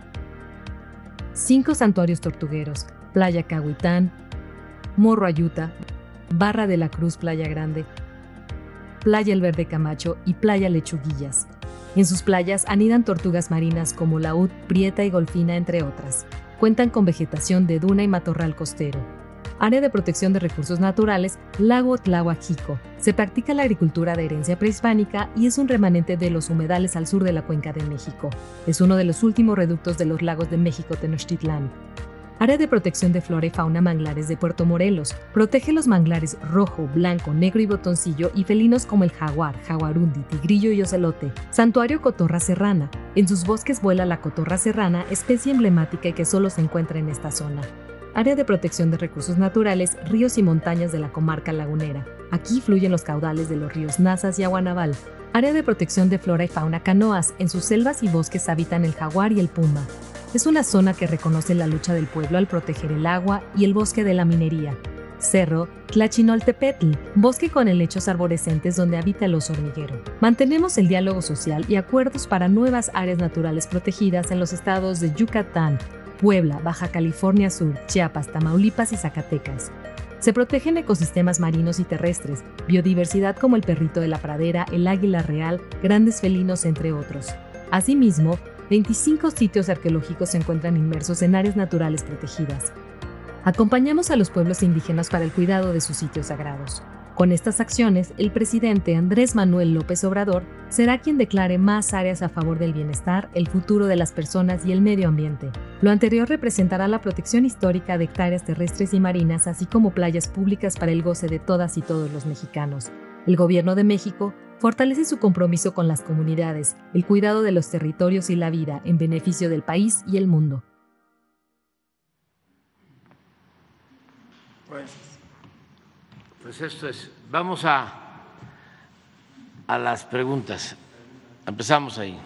5 santuarios tortugueros, Playa Cahuitán, Morro Ayuta, Barra de la Cruz Playa Grande, Playa El Verde Camacho y Playa Lechuguillas. En sus playas anidan tortugas marinas como laúd, prieta y golfina, entre otras. Cuentan con vegetación de duna y matorral costero. Área de Protección de Recursos Naturales Lago Tlahuajico. Se practica la agricultura de herencia prehispánica y es un remanente de los humedales al sur de la Cuenca de México. Es uno de los últimos reductos de los lagos de México Tenochtitlán. Área de Protección de Flora y Fauna Manglares de Puerto Morelos. Protege los manglares rojo, blanco, negro y botoncillo y felinos como el jaguar, jaguarundi, tigrillo y ocelote. Santuario Cotorra Serrana. En sus bosques vuela la cotorra serrana, especie emblemática y que solo se encuentra en esta zona. Área de Protección de Recursos Naturales, ríos y montañas de la comarca lagunera. Aquí fluyen los caudales de los ríos Nazas y Aguanaval. Área de Protección de Flora y Fauna Canoas. En sus selvas y bosques habitan el jaguar y el puma. Es una zona que reconoce la lucha del pueblo al proteger el agua y el bosque de la minería. Cerro Tlachinoltepetl, bosque con helechos arborescentes donde habita el oso hormiguero. Mantenemos el diálogo social y acuerdos para nuevas áreas naturales protegidas en los estados de Yucatán, Puebla, Baja California Sur, Chiapas, Tamaulipas y Zacatecas. Se protegen ecosistemas marinos y terrestres, biodiversidad como el perrito de la pradera, el águila real, grandes felinos, entre otros. Asimismo, 25 sitios arqueológicos se encuentran inmersos en áreas naturales protegidas. Acompañamos a los pueblos indígenas para el cuidado de sus sitios sagrados. Con estas acciones, el presidente Andrés Manuel López Obrador será quien declare más áreas a favor del bienestar, el futuro de las personas y el medio ambiente. Lo anterior representará la protección histórica de hectáreas terrestres y marinas, así como playas públicas para el goce de todas y todos los mexicanos. El Gobierno de México fortalece su compromiso con las comunidades, el cuidado de los territorios y la vida en beneficio del país y el mundo. Pues esto es. Vamos a las preguntas. Empezamos ahí.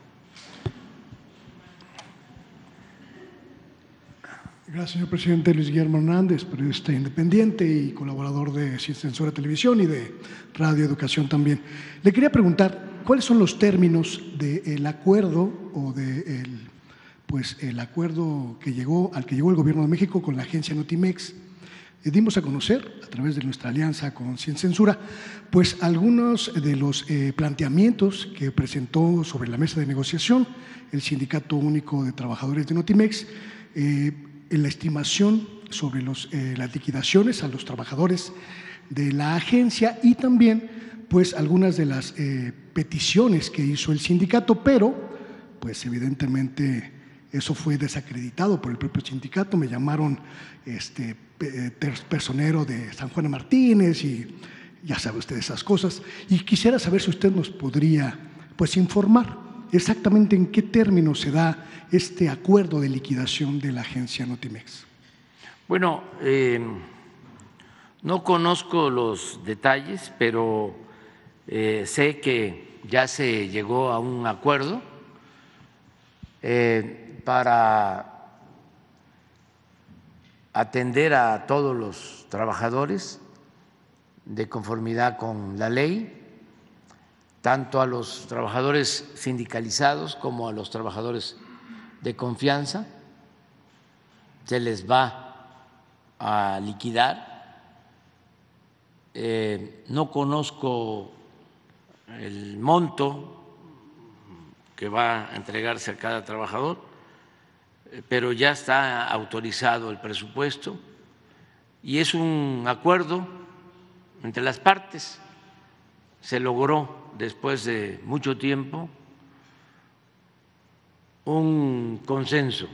Gracias, señor presidente. Luis Guillermo Hernández, periodista independiente y colaborador de Sin Censura Televisión y de Radio Educación también. Le quería preguntar, ¿cuáles son los términos del acuerdo o el acuerdo al que llegó el Gobierno de México con la agencia Notimex? Dimos a conocer, a través de nuestra alianza con Sin Censura, pues algunos de los planteamientos que presentó sobre la mesa de negociación el Sindicato Único de Trabajadores de Notimex, en la estimación sobre las liquidaciones a los trabajadores de la agencia y también pues algunas de las peticiones que hizo el sindicato, pero pues evidentemente eso fue desacreditado por el propio sindicato. Me llamaron personero de San Juan de Martínez y ya sabe usted esas cosas. Y quisiera saber si usted nos podría pues informar exactamente en qué términos se da este acuerdo de liquidación de la agencia Notimex. Bueno, no conozco los detalles, pero sé que ya se llegó a un acuerdo para atender a todos los trabajadores de conformidad con la ley, tanto a los trabajadores sindicalizados como a los trabajadores de confianza. Se les va a liquidar. No conozco el monto que va a entregarse a cada trabajador, pero ya está autorizado el presupuesto y es un acuerdo entre las partes. Se logró después de mucho tiempo un consenso.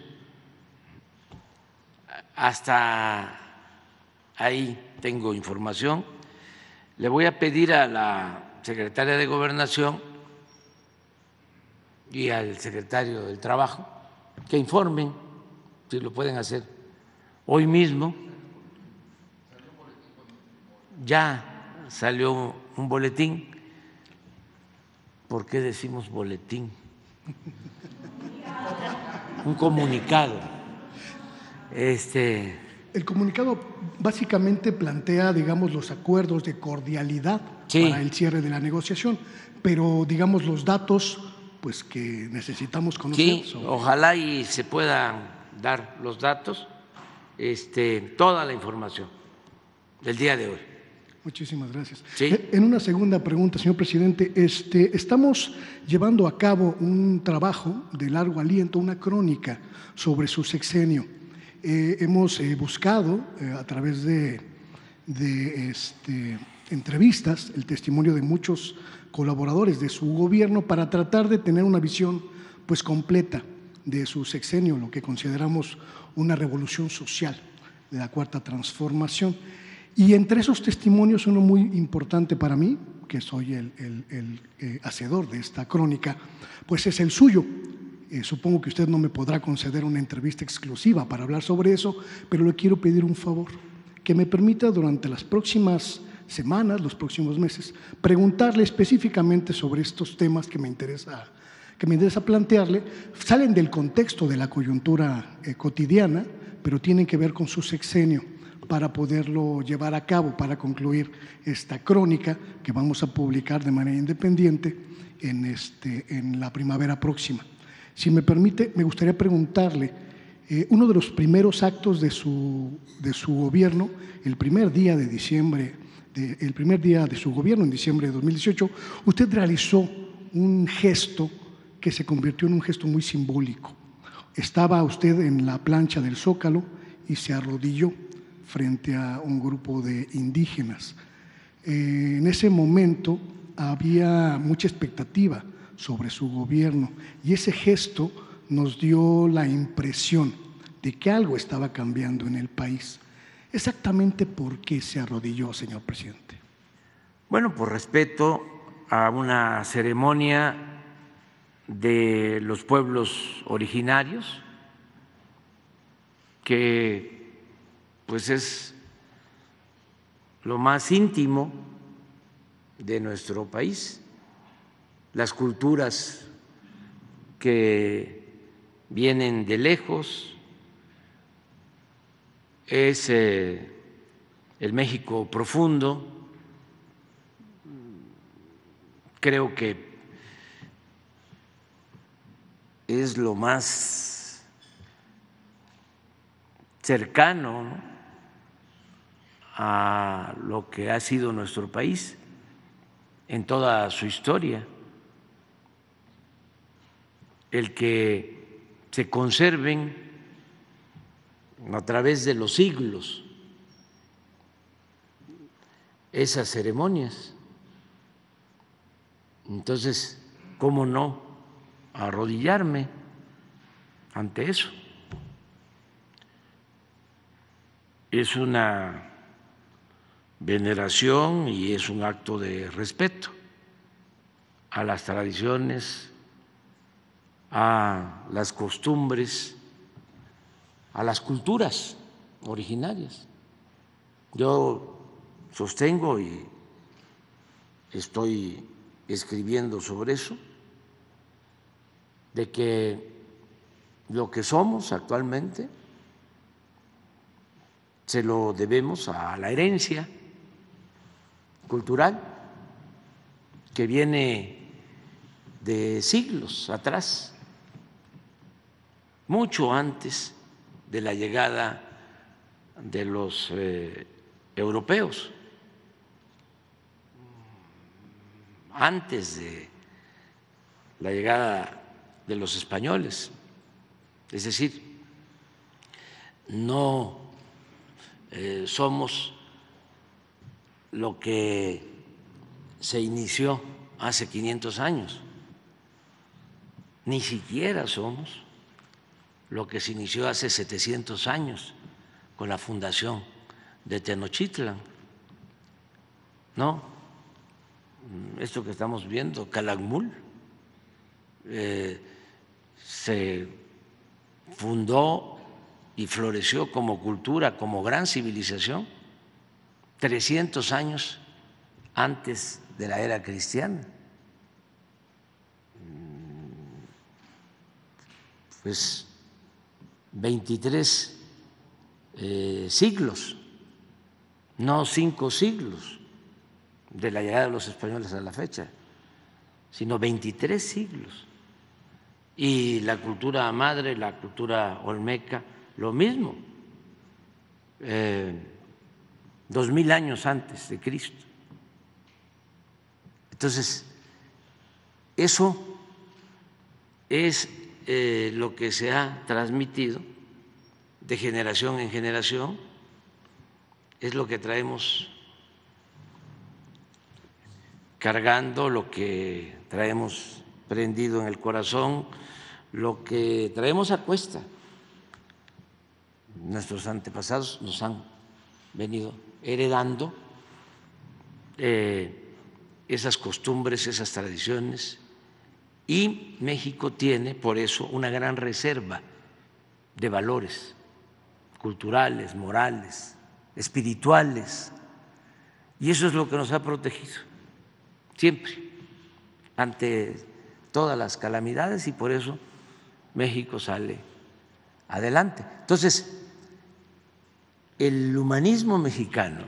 Hasta ahí tengo información. Le voy a pedir a la secretaria de Gobernación y al secretario del Trabajo que informen, si lo pueden hacer hoy mismo. Ya salió un boletín. ¿Por qué decimos boletín? Un comunicado. El comunicado básicamente plantea, digamos, los acuerdos de cordialidad para el cierre de la negociación, pero, digamos, los datos pues que necesitamos conocer. Sí, ojalá y se puedan dar los datos, toda la información del día de hoy. Muchísimas gracias. Sí. En una segunda pregunta, señor presidente, estamos llevando a cabo un trabajo de largo aliento, una crónica sobre su sexenio. Hemos buscado a través de entrevistas el testimonio de muchos colaboradores de su gobierno para tratar de tener una visión pues completa de su sexenio, lo que consideramos una revolución social de la Cuarta Transformación. Y entre esos testimonios, uno muy importante para mí, que soy el hacedor de esta crónica, pues es el suyo. Supongo que usted no me podrá conceder una entrevista exclusiva para hablar sobre eso, pero le quiero pedir un favor, que me permita durante las próximas semanas, los próximos meses, preguntarle específicamente sobre estos temas que me interesa plantearle. Salen del contexto de la coyuntura cotidiana, pero tienen que ver con su sexenio, para poderlo llevar a cabo, para concluir esta crónica que vamos a publicar de manera independiente en la primavera próxima. Si me permite, me gustaría preguntarle, uno de los primeros actos de su gobierno, el primer día de su gobierno, en diciembre de 2018, usted realizó un gesto que se convirtió en un gesto muy simbólico. Estaba usted en la plancha del Zócalo y se arrodilló frente a un grupo de indígenas. En ese momento había mucha expectativa sobre su gobierno y ese gesto nos dio la impresión de que algo estaba cambiando en el país. ¿Exactamente por qué se arrodilló, señor presidente? Bueno, por respeto a una ceremonia de los pueblos originarios que pues es lo más íntimo de nuestro país, las culturas que vienen de lejos, es el México profundo. Creo que es lo más cercano, ¿no?, a lo que ha sido nuestro país en toda su historia. El que se conserven a través de los siglos esas ceremonias Entonces, ¿cómo no arrodillarme ante eso? Es una veneración y es un acto de respeto a las tradiciones, a las costumbres, a las culturas originarias. Yo sostengo y estoy escribiendo sobre eso, de que lo que somos actualmente se lo debemos a la herencia cultural que viene de siglos atrás, mucho antes de la llegada de los europeos, antes de la llegada de los españoles. Es decir, no somos lo que se inició hace 500 años, ni siquiera somos lo que se inició hace 700 años con la fundación de Tenochtitlan. No, esto que estamos viendo, Calakmul, se fundó y floreció como cultura, como gran civilización, 300 años antes de la era cristiana. Pues 23 siglos, no 5 siglos de la llegada de los españoles a la fecha, sino 23 siglos. Y la cultura madre, la cultura olmeca, lo mismo, 2000 años antes de Cristo. Entonces, eso es lo que se ha transmitido de generación en generación, es lo que traemos cargando, lo que traemos prendido en el corazón, lo que traemos a cuesta. Nuestros antepasados nos han venido heredando esas costumbres, esas tradiciones, y México tiene por eso una gran reserva de valores culturales, morales, espirituales, y eso es lo que nos ha protegido siempre ante todas las calamidades, y por eso México sale adelante. Entonces, el humanismo mexicano,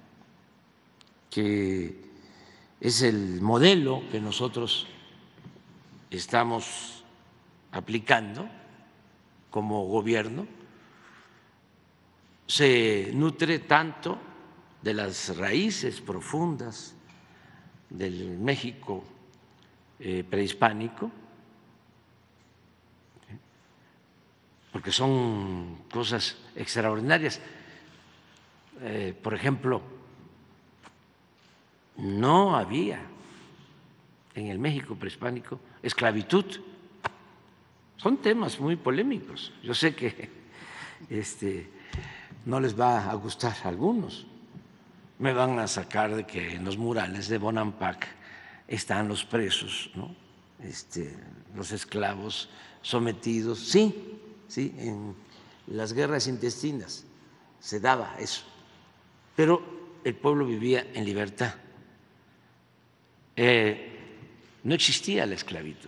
que es el modelo que nosotros estamos aplicando como gobierno, se nutre tanto de las raíces profundas del México prehispánico, porque son cosas extraordinarias. Por ejemplo, no había en el México prehispánico esclavitud. Son temas muy polémicos. Yo sé que no les va a gustar a algunos. Me van a sacar de que en los murales de Bonampak están los presos, ¿no? Los esclavos sometidos. Sí, sí, en las guerras intestinas se daba eso, pero el pueblo vivía en libertad. No existía la esclavitud.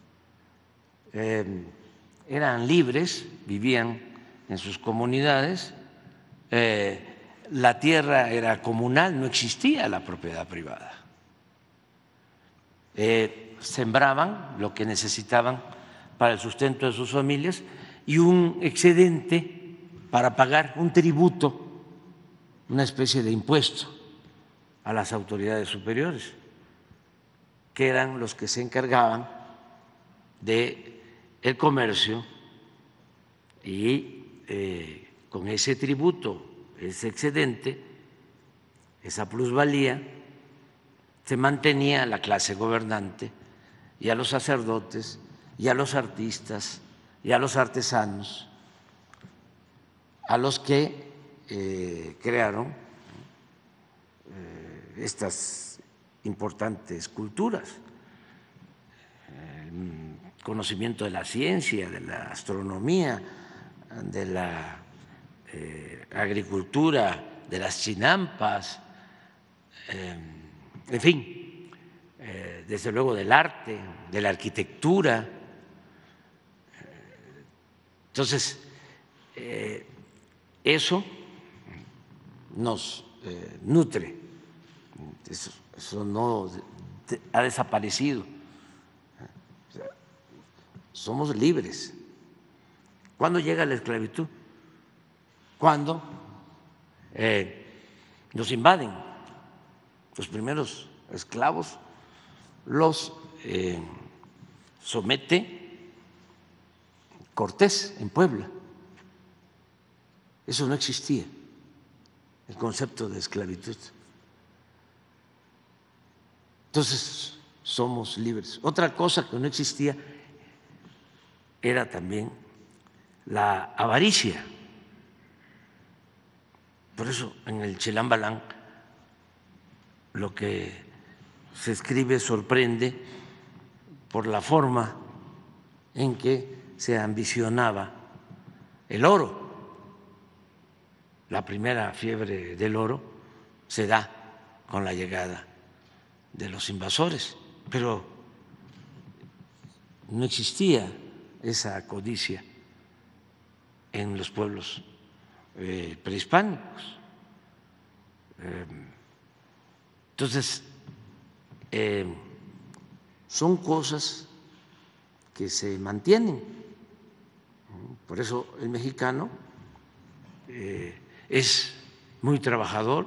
Eran libres, vivían en sus comunidades, la tierra era comunal, no existía la propiedad privada. Sembraban lo que necesitaban para el sustento de sus familias y un excedente para pagar un tributo, una especie de impuesto a las autoridades superiores, que eran los que se encargaban de el comercio, y con ese tributo, ese excedente, esa plusvalía, se mantenía a la clase gobernante y a los sacerdotes y a los artistas y a los artesanos, a los que crearon estas importantes culturas, el conocimiento de la ciencia, de la astronomía, de la agricultura, de las chinampas, en fin, desde luego del arte, de la arquitectura. Entonces, eso nos nutre, eso no ha desaparecido. Somos libres. ¿Cuándo llega la esclavitud? Cuando nos invaden. Los primeros esclavos los somete Cortés en Puebla. Eso no existía, el concepto de esclavitud. Entonces, somos libres. Otra cosa que no existía era también la avaricia. Por eso en el Chilambalán lo que se escribe sorprende por la forma en que se ambicionaba el oro. La primera fiebre del oro se da con la llegada de los invasores, pero no existía esa codicia en los pueblos prehispánicos. Entonces, son cosas que se mantienen. Por eso el mexicano es muy trabajador,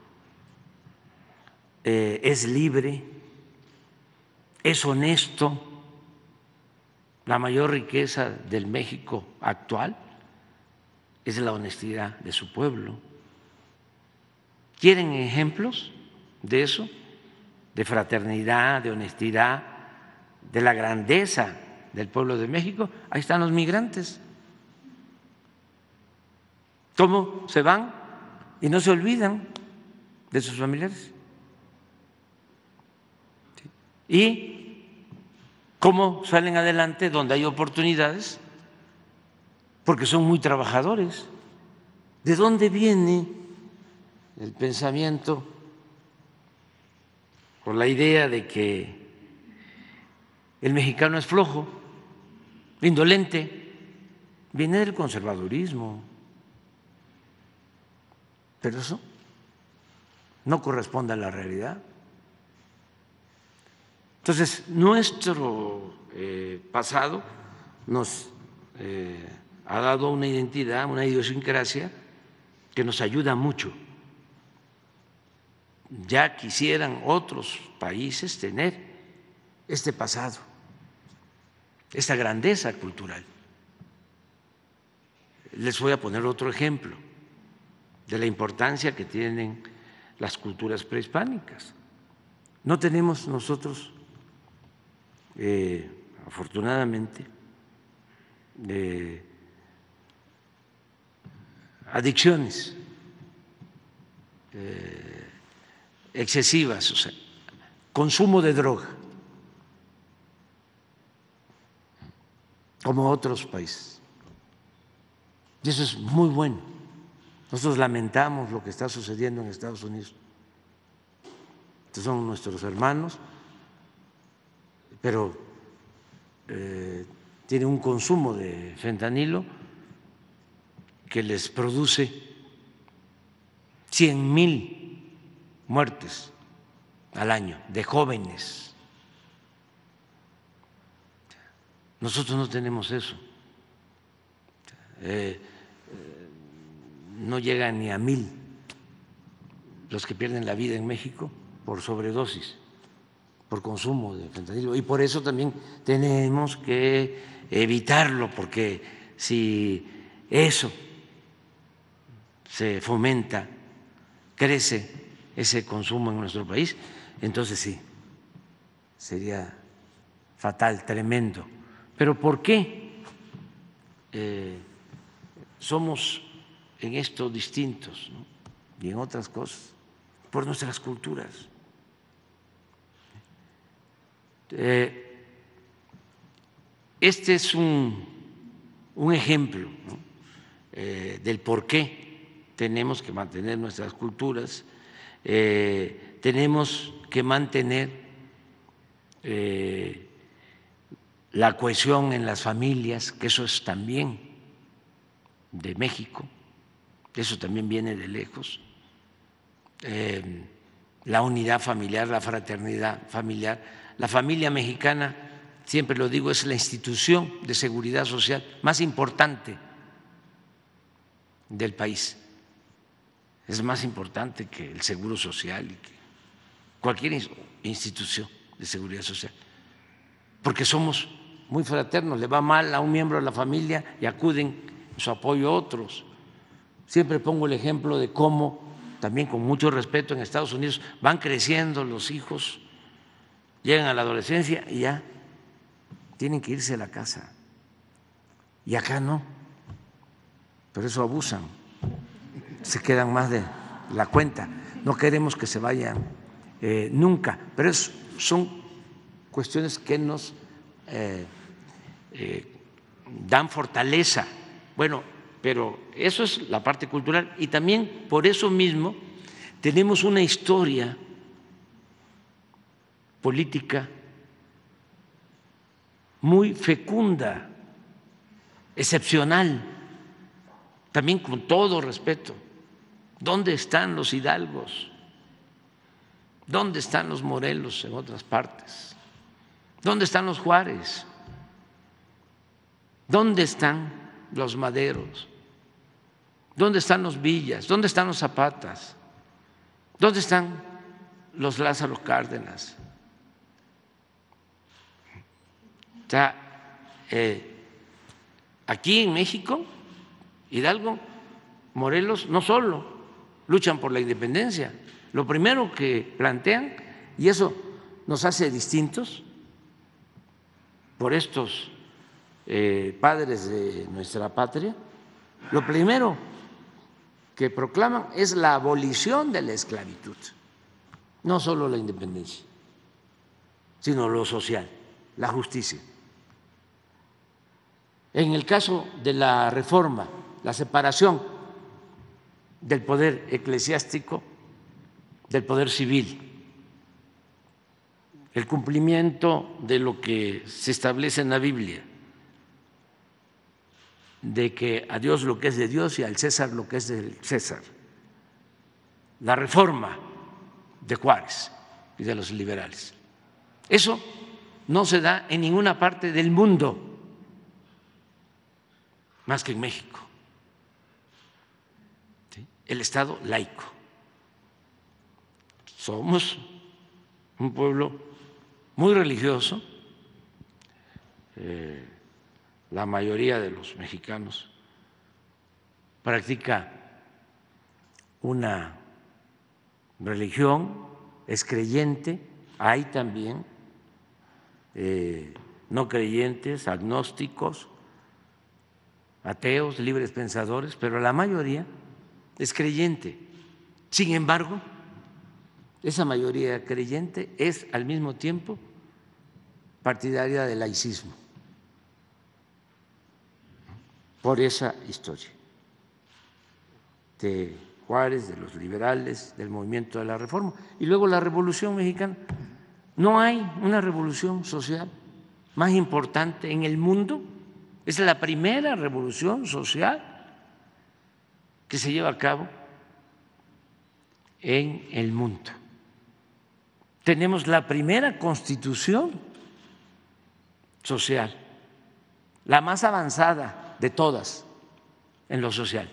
es libre, es honesto. La mayor riqueza del México actual es la honestidad de su pueblo. ¿Quieren ejemplos de eso? De fraternidad, de honestidad, de la grandeza del pueblo de México. Ahí están los migrantes. ¿Cómo se van y no se olvidan de sus familiares? Y cómo salen adelante donde hay oportunidades, porque son muy trabajadores. ¿De dónde viene el pensamiento o la idea de que el mexicano es flojo, indolente? Viene del conservadurismo, pero eso no corresponde a la realidad. Entonces, nuestro pasado nos ha dado una identidad, una idiosincrasia que nos ayuda mucho. Ya quisieran otros países tener este pasado, esta grandeza cultural. Les voy a poner otro ejemplo de la importancia que tienen las culturas prehispánicas. No tenemos nosotros afortunadamente, adicciones excesivas, o sea, consumo de droga, como otros países. Y eso es muy bueno. Nosotros lamentamos lo que está sucediendo en Estados Unidos. Estos son nuestros hermanos, pero tiene un consumo de fentanilo que les produce 100,000 muertes al año de jóvenes. Nosotros no tenemos eso. No llegan ni a 1,000 los que pierden la vida en México por sobredosis, por consumo de fentanilo. Y por eso también tenemos que evitarlo, porque si eso se fomenta, crece ese consumo en nuestro país, entonces sí, sería fatal, tremendo. ¿Pero por qué somos en esto distintos, ¿no? Y en otras cosas? Por nuestras culturas. Este es un ejemplo, ¿no? Del por qué tenemos que mantener nuestras culturas, tenemos que mantener la cohesión en las familias, que eso es también de México, eso también viene de lejos, la unidad familiar, la fraternidad familiar. La familia mexicana, siempre lo digo, es la institución de seguridad social más importante del país. Es más importante que el Seguro Social y que cualquier institución de seguridad social, porque somos muy fraternos. Le va mal a un miembro de la familia y acuden en su apoyo a otros. Siempre pongo el ejemplo de cómo, también con mucho respeto, en Estados Unidos van creciendo los hijos, llegan a la adolescencia y ya tienen que irse a la casa. Y acá no, por eso abusan, se quedan más de la cuenta. No queremos que se vayan nunca, pero son cuestiones que nos dan fortaleza. Bueno, pero eso es la parte cultural, y también por eso mismo tenemos una historia política muy fecunda, excepcional, también con todo respeto. ¿Dónde están los Hidalgos? ¿Dónde están los Morelos en otras partes? ¿Dónde están los Juárez? ¿Dónde están los Maderos? ¿Dónde están los Villas? ¿Dónde están los Zapatas? ¿Dónde están los Lázaro Cárdenas? O sea, aquí en México, Hidalgo, Morelos, no solo luchan por la independencia, lo primero que plantean, y eso nos hace distintos por estos padres de nuestra patria, lo primero que proclaman es la abolición de la esclavitud, no solo la independencia, sino lo social, la justicia. En el caso de la reforma, la separación del poder eclesiástico del poder civil, el cumplimiento de lo que se establece en la Biblia, de que a Dios lo que es de Dios y al César lo que es del César, la reforma de Juárez y de los liberales. Eso no se da en ninguna parte del mundo más que en México. ¿Sí? El Estado laico. Somos un pueblo muy religioso, la mayoría de los mexicanos practica una religión, es creyente, hay también no creyentes, agnósticos, ateos, libres pensadores, pero la mayoría es creyente. Sin embargo, esa mayoría creyente es al mismo tiempo partidaria del laicismo, por esa historia de Juárez, de los liberales, del movimiento de la Reforma. Y luego la Revolución Mexicana. No hay una revolución social más importante en el mundo. Es la primera revolución social que se lleva a cabo en el mundo. Tenemos la primera constitución social, la más avanzada de todas en lo social,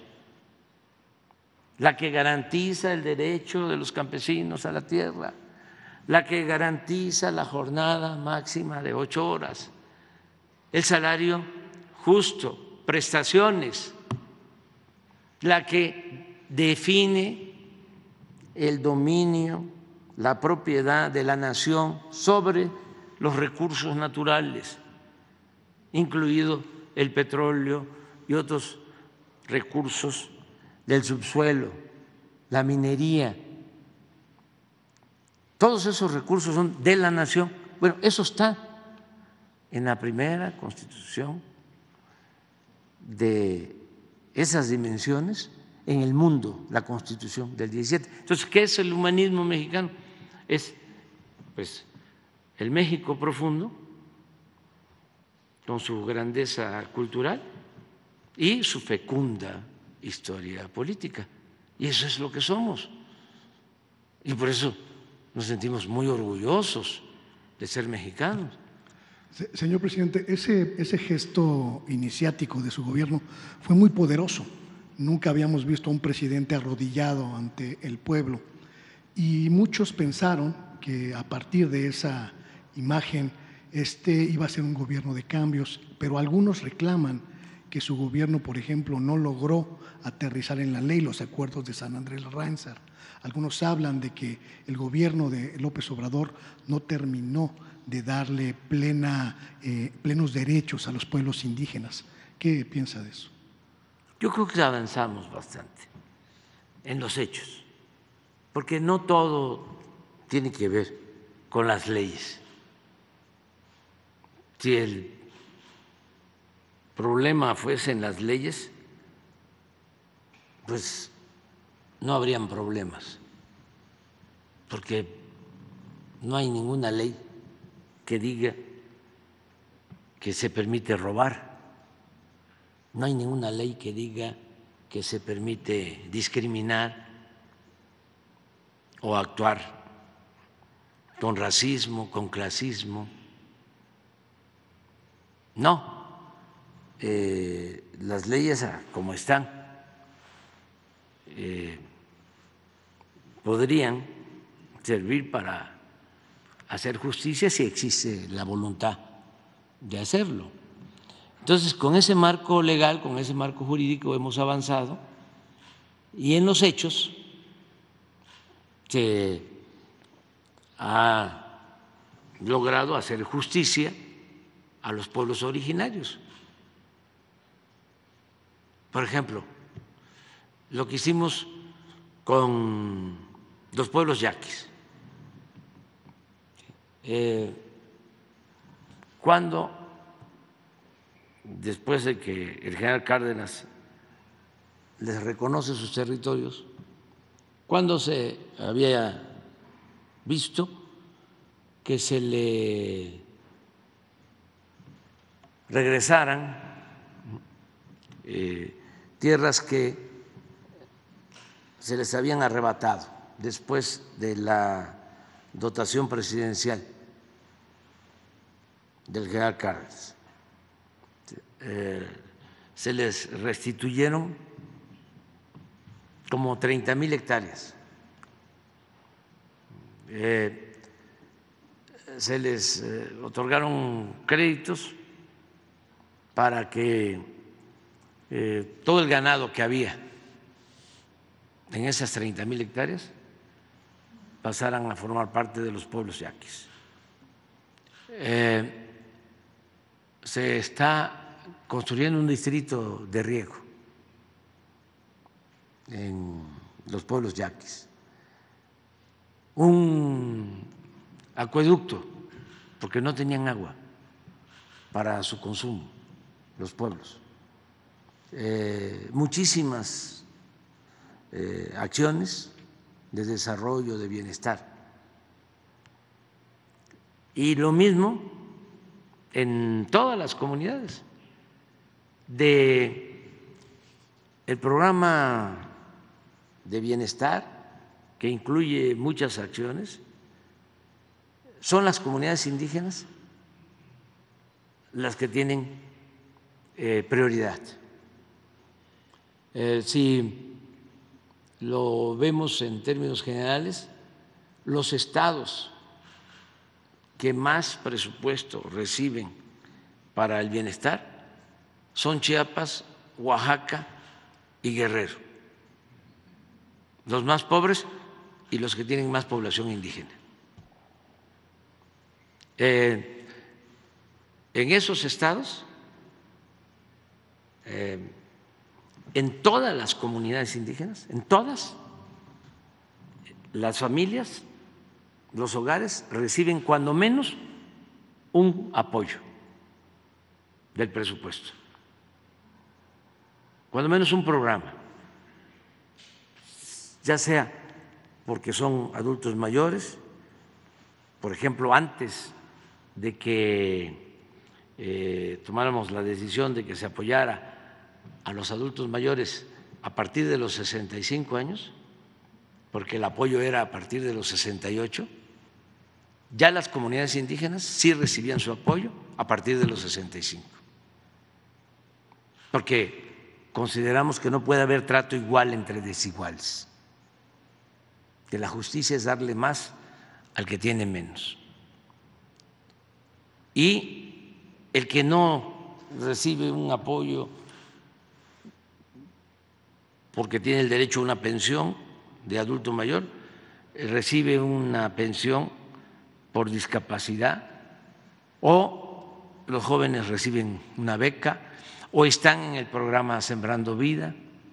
la que garantiza el derecho de los campesinos a la tierra, la que garantiza la jornada máxima de 8 horas, el salario justo, prestaciones, la que define el dominio la propiedad de la nación sobre los recursos naturales, incluido el petróleo y otros recursos del subsuelo, la minería. Todos esos recursos son de la nación. Bueno, eso está en la primera Constitución de esas dimensiones en el mundo, la Constitución del 17. Entonces, ¿qué es el humanismo mexicano? Es, pues, el México profundo, con su grandeza cultural y su fecunda historia política. Y eso es lo que somos. Y por eso nos sentimos muy orgullosos de ser mexicanos. Señor presidente, ese gesto iniciático de su gobierno fue muy poderoso. Nunca habíamos visto a un presidente arrodillado ante el pueblo y muchos pensaron que a partir de esa imagen iba a ser un gobierno de cambios, pero algunos reclaman que su gobierno, por ejemplo, no logró aterrizar en la ley los acuerdos de San Andrés Ránsar. Algunos hablan de que el gobierno de López Obrador no terminó de darle plenos derechos a los pueblos indígenas. ¿Qué piensa de eso? Yo creo que avanzamos bastante en los hechos, porque no todo tiene que ver con las leyes. Si el problema fuese en las leyes, pues no habrían problemas, porque no hay ninguna ley que diga que se permite robar. No hay ninguna ley que diga que se permite discriminar o actuar con racismo, con clasismo. No, las leyes como están podrían servir para hacer justicia si existe la voluntad de hacerlo. Entonces, con ese marco legal, con ese marco jurídico hemos avanzado y en los hechos se ha logrado hacer justicia a los pueblos originarios. Por ejemplo, lo que hicimos con los pueblos yaquis. Cuando, después de que el general Cárdenas les reconoce sus territorios, cuando se había visto que se le regresaran tierras que se les habían arrebatado después de la dotación presidencial del general Cárdenas. Se les restituyeron como 30,000 hectáreas. Se les otorgaron créditos para que todo el ganado que había en esas 30,000 hectáreas pasaran a formar parte de los pueblos yaquis. Se está construyendo un distrito de riego en los pueblos yaquis, un acueducto, porque no tenían agua para su consumo los pueblos, muchísimas acciones de desarrollo, de bienestar. Y lo mismo en todas las comunidades. El programa de bienestar, que incluye muchas acciones, son las comunidades indígenas las que tienen prioridad. Si lo vemos en términos generales, los estados que más presupuesto reciben para el bienestar son Chiapas, Oaxaca y Guerrero. Los más pobres, y los que tienen más población indígena. En esos estados, en todas las comunidades indígenas, en todas, las familias, los hogares reciben cuando menos un apoyo del presupuesto, cuando menos un programa, ya sea porque son adultos mayores, por ejemplo, antes de que tomáramos la decisión de que se apoyara a los adultos mayores a partir de los 65 años, porque el apoyo era a partir de los 68, ya las comunidades indígenas sí recibían su apoyo a partir de los 65, porque consideramos que no puede haber trato igual entre desiguales, que la justicia es darle más al que tiene menos. Y el que no recibe un apoyo porque tiene el derecho a una pensión de adulto mayor, recibe una pensión por discapacidad, o los jóvenes reciben una beca, o están en el programa Sembrando Vida,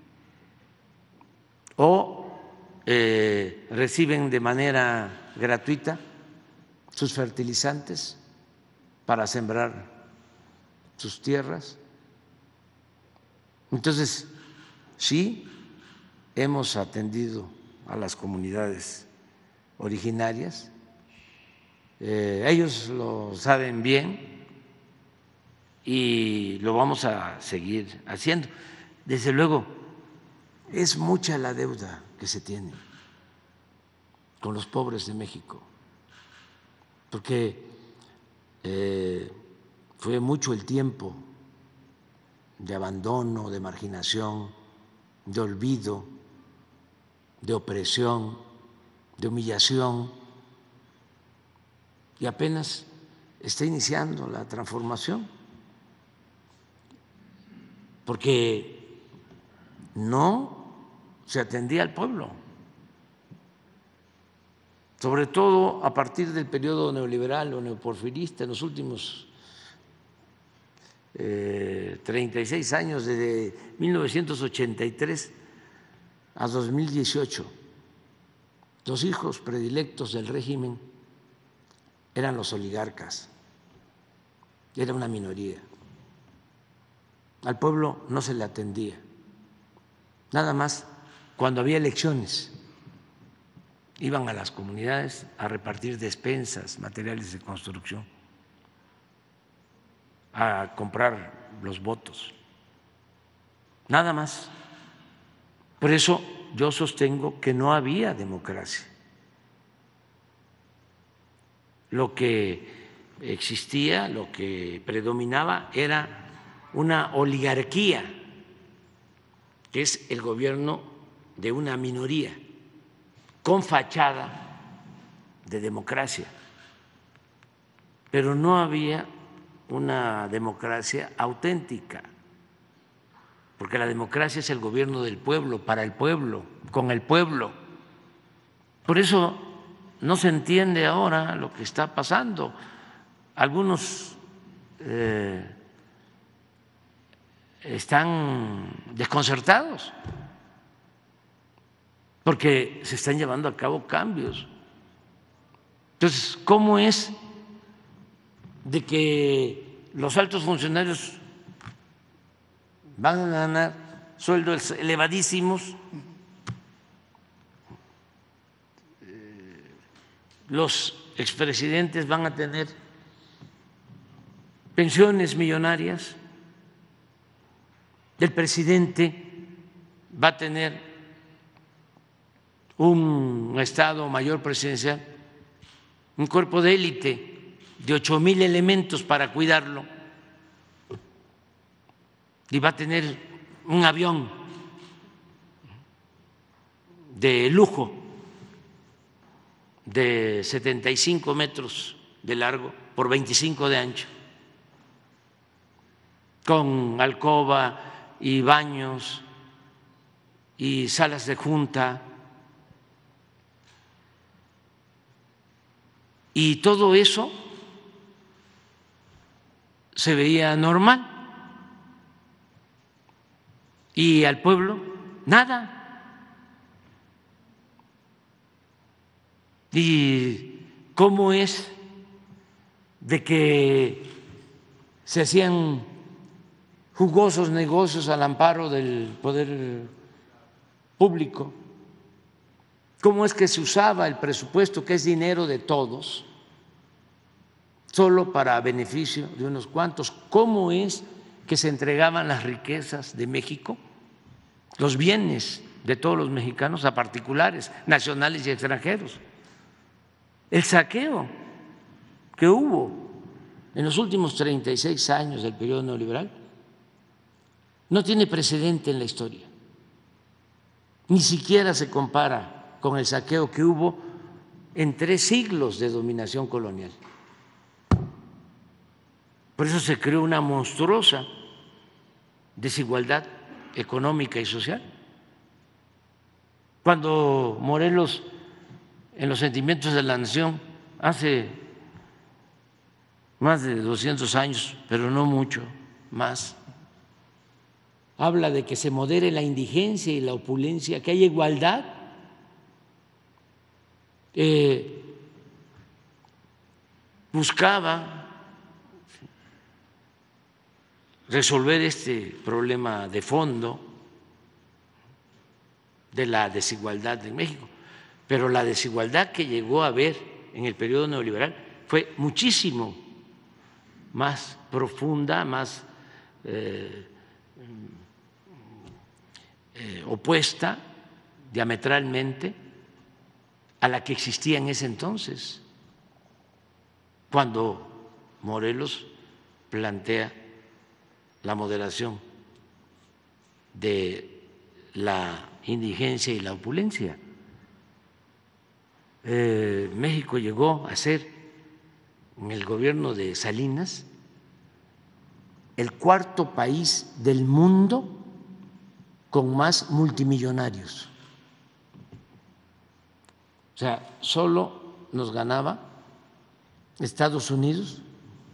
o reciben de manera gratuita sus fertilizantes para sembrar sus tierras. Entonces, sí, hemos atendido a las comunidades originarias, ellos lo saben bien y lo vamos a seguir haciendo. Desde luego, es mucha la deuda que se tiene con los pobres de México, porque fue mucho el tiempo de abandono, de marginación, de olvido, de opresión, de humillación, y apenas está iniciando la transformación, porque no se atendía al pueblo, sobre todo a partir del periodo neoliberal o neoporfirista en los últimos 36 años, desde 1983 a 2018, los hijos predilectos del régimen eran los oligarcas, era una minoría. Al pueblo no se le atendía, nada más cuando había elecciones iban a las comunidades a repartir despensas, materiales de construcción, a comprar los votos, nada más. Por eso yo sostengo que no había democracia. Lo que existía, lo que predominaba era una oligarquía, que es el gobierno de una minoría, con fachada de democracia, pero no había una democracia auténtica, porque la democracia es el gobierno del pueblo, para el pueblo, con el pueblo. Por eso no se entiende ahora lo que está pasando. Algunos están desconcertados porque se están llevando a cabo cambios. Entonces, ¿cómo es de que los altos funcionarios van a ganar sueldos elevadísimos, los expresidentes van a tener pensiones millonarias, el presidente va a tener un Estado Mayor presidencial, un cuerpo de élite de 8,000 elementos para cuidarlo, y va a tener un avión de lujo de 75 metros de largo por 25 de ancho, con alcoba y baños y salas de junta Y todo eso se veía normal. Y al pueblo, nada. ¿Y cómo es de que se hacían jugosos negocios al amparo del poder público? ¿Cómo es que se usaba el presupuesto, que es dinero de todos, solo para beneficio de unos cuantos? ¿Cómo es que se entregaban las riquezas de México, los bienes de todos los mexicanos, a particulares, nacionales y extranjeros? El saqueo que hubo en los últimos 36 años del periodo neoliberal no tiene precedente en la historia. Ni siquiera se compara con el saqueo que hubo en 3 siglos de dominación colonial. Por eso se creó una monstruosa desigualdad económica y social. Cuando Morelos, en los Sentimientos de la Nación, hace más de 200 años, pero no mucho más, habla de que se modere la indigencia y la opulencia, que haya igualdad, buscaba resolver este problema de fondo de la desigualdad en México. Pero la desigualdad que llegó a haber en el periodo neoliberal fue muchísimo más profunda, más opuesta diametralmente a la que existía en ese entonces, cuando Morelos plantea la moderación de la indigencia y la opulencia. México llegó a ser, en el gobierno de Salinas, el 4º país del mundo con más multimillonarios. O sea, solo nos ganaba Estados Unidos,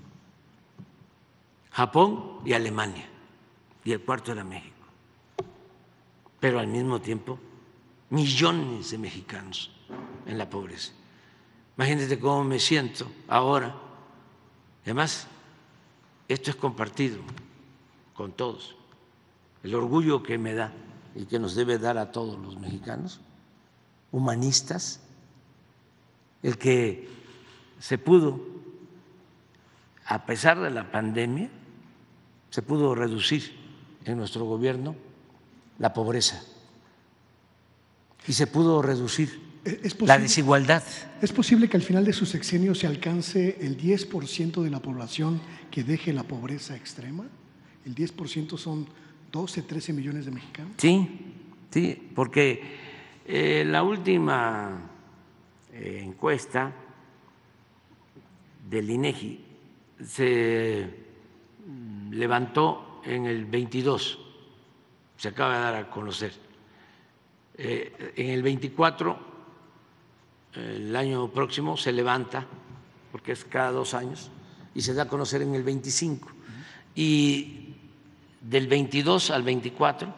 Japón y Alemania, y el 4º era México. Pero al mismo tiempo, millones de mexicanos en la pobreza. Imagínate cómo me siento ahora. Además, esto es compartido con todos. El orgullo que me da y que nos debe dar a todos los mexicanos, humanistas, el que se pudo, a pesar de la pandemia, se pudo reducir en nuestro gobierno la pobreza y se pudo reducir la desigualdad. ¿Es posible que al final de su sexenio se alcance el 10% de la población que deje la pobreza extrema? ¿El 10% son 12, 13 millones de mexicanos? Sí, sí, porque la última encuesta del INEGI se levantó en el 22, se acaba de dar a conocer. En el 24, el año próximo, se levanta, porque es cada 2 años, y se da a conocer en el 25. Y del 22 al 24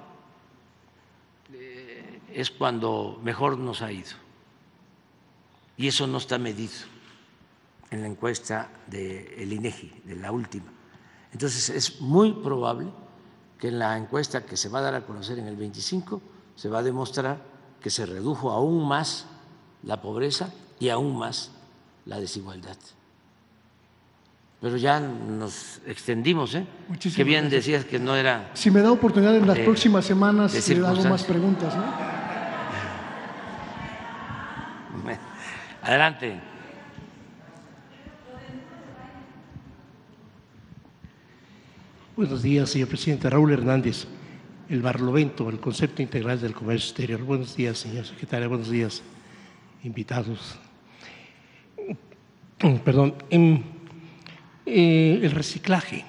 es cuando mejor nos ha ido. Y eso no está medido en la encuesta del INEGI, de la última. Entonces, es muy probable que en la encuesta que se va a dar a conocer en el 25 se va a demostrar que se redujo aún más la pobreza y aún más la desigualdad. Pero ya nos extendimos, ¿eh? Muchísimas Qué bien gracias. decías que no era… Si me da oportunidad en las próximas semanas, de le hago más preguntas, ¿no? Adelante. Buenos días, señor presidente. Raúl Hernández, el Barlovento, el concepto integral del comercio exterior. Buenos días, señor secretario. Buenos días, invitados. Perdón. El reciclaje.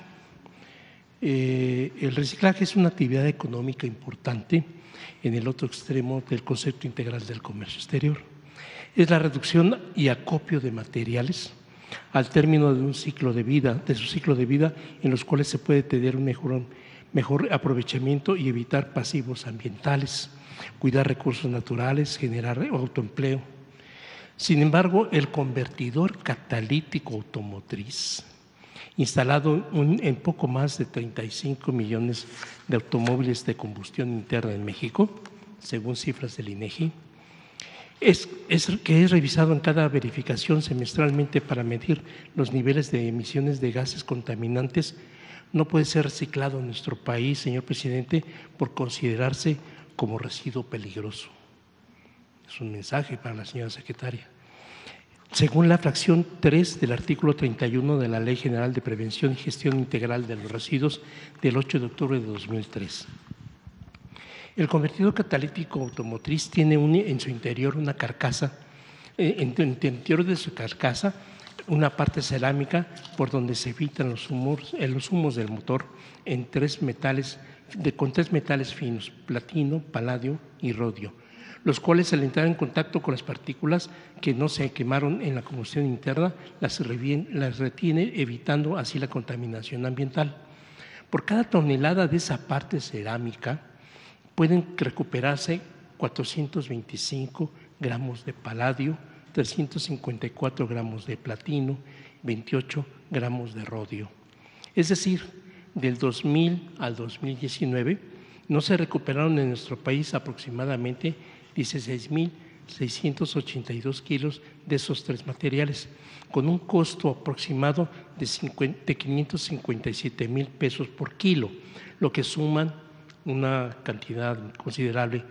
El reciclaje es una actividad económica importante en el otro extremo del concepto integral del comercio exterior. es la reducción y acopio de materiales al término de un ciclo de vida, de su ciclo de vida, en los cuales se puede tener un mejor aprovechamiento y evitar pasivos ambientales, cuidar recursos naturales, generar autoempleo. Sin embargo, el convertidor catalítico automotriz, instalado en poco más de 35 millones de automóviles de combustión interna en México, según cifras del INEGI, que es revisado en cada verificación semestralmente para medir los niveles de emisiones de gases contaminantes, no puede ser reciclado en nuestro país, señor presidente, por considerarse como residuo peligroso. Es un mensaje para la señora secretaria. Según la fracción 3 del artículo 31 de la Ley General de Prevención y Gestión Integral de los Residuos del 8 de octubre de 2003. El convertidor catalítico automotriz tiene en su interior una carcasa, en el interior de su carcasa, una parte cerámica por donde se evitan los humos del motor con tres metales finos, platino, paladio y rodio, los cuales al entrar en contacto con las partículas que no se quemaron en la combustión interna, las retiene, evitando así la contaminación ambiental. Por cada tonelada de esa parte cerámica pueden recuperarse 425 gramos de paladio, 354 gramos de platino, 28 gramos de rodio. Es decir, del 2000 al 2019 no se recuperaron en nuestro país aproximadamente 16.682 kilos de esos tres materiales, con un costo aproximado de 557,000 pesos por kilo, lo que suman una cantidad considerable,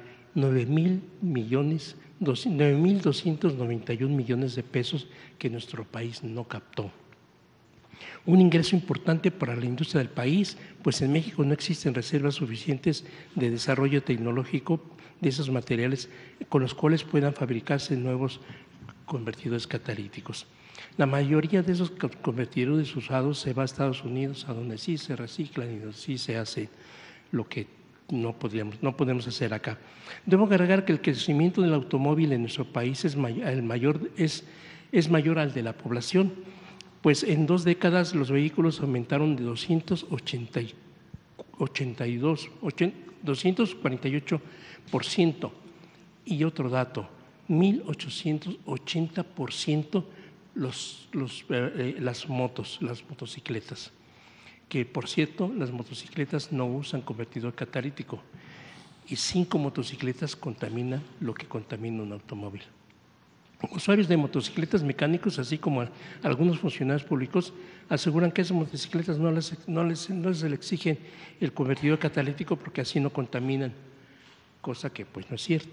9.291 millones de pesos que nuestro país no captó. Un ingreso importante para la industria del país, pues en México no existen reservas suficientes de desarrollo tecnológico de esos materiales con los cuales puedan fabricarse nuevos convertidores catalíticos. La mayoría de esos convertidores usados se va a Estados Unidos, a donde sí se reciclan y donde sí se hace lo que no podemos hacer acá. Debo agregar que el crecimiento del automóvil en nuestro país es mayor al de la población, pues en 2 décadas los vehículos aumentaron de 248%. Y otro dato, 1.880% las motocicletas, que por cierto las motocicletas no usan convertidor catalítico y 5 motocicletas contaminan lo que contamina un automóvil. Usuarios de motocicletas mecánicos, así como algunos funcionarios públicos, aseguran que esas motocicletas no les exigen el convertidor catalítico porque así no contaminan, cosa que pues no es cierto.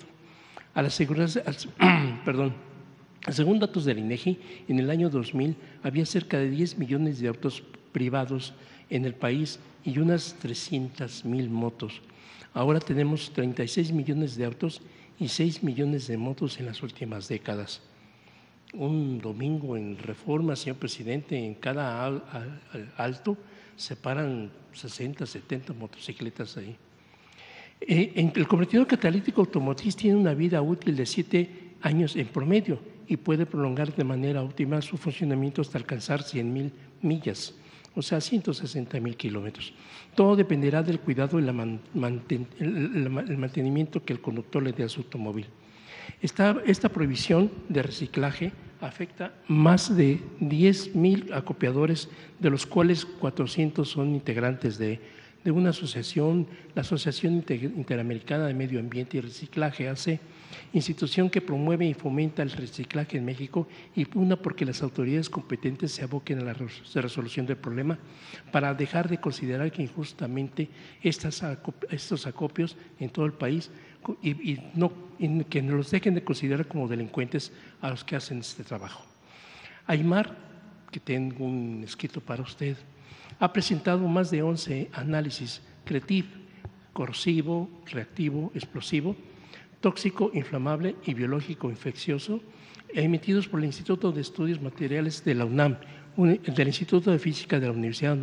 Según datos del INEGI, en el año 2000 había cerca de 10 millones de autos privados en el país y unas 300,000 motos. Ahora tenemos 36 millones de autos y 6 millones de motos en las últimas décadas. Un domingo en Reforma, señor presidente, en cada alto se paran 60, 70 motocicletas ahí. El convertidor catalítico automotriz tiene una vida útil de 7 años en promedio y puede prolongar de manera óptima su funcionamiento hasta alcanzar 100,000 millas, o sea, 160,000 kilómetros. Todo dependerá del cuidado y el mantenimiento que el conductor le dé a su automóvil. Esta prohibición de reciclaje afecta más de 10,000 acopiadores, de los cuales 400 son integrantes de una asociación, la Asociación Interamericana de Medio Ambiente y Reciclaje, ACE, institución que promueve y fomenta el reciclaje en México y pugna porque las autoridades competentes se aboquen a la resolución del problema para dejar de considerar que injustamente estos acopios en todo el país y que no los dejen de considerar como delincuentes a los que hacen este trabajo. Aymar, que tengo un escrito para usted, ha presentado más de 11 análisis: CRETIV, corrosivo, reactivo, explosivo, tóxico, inflamable y biológico infeccioso, emitidos por el Instituto de Estudios Materiales de la UNAM, del Instituto de Física de la Universidad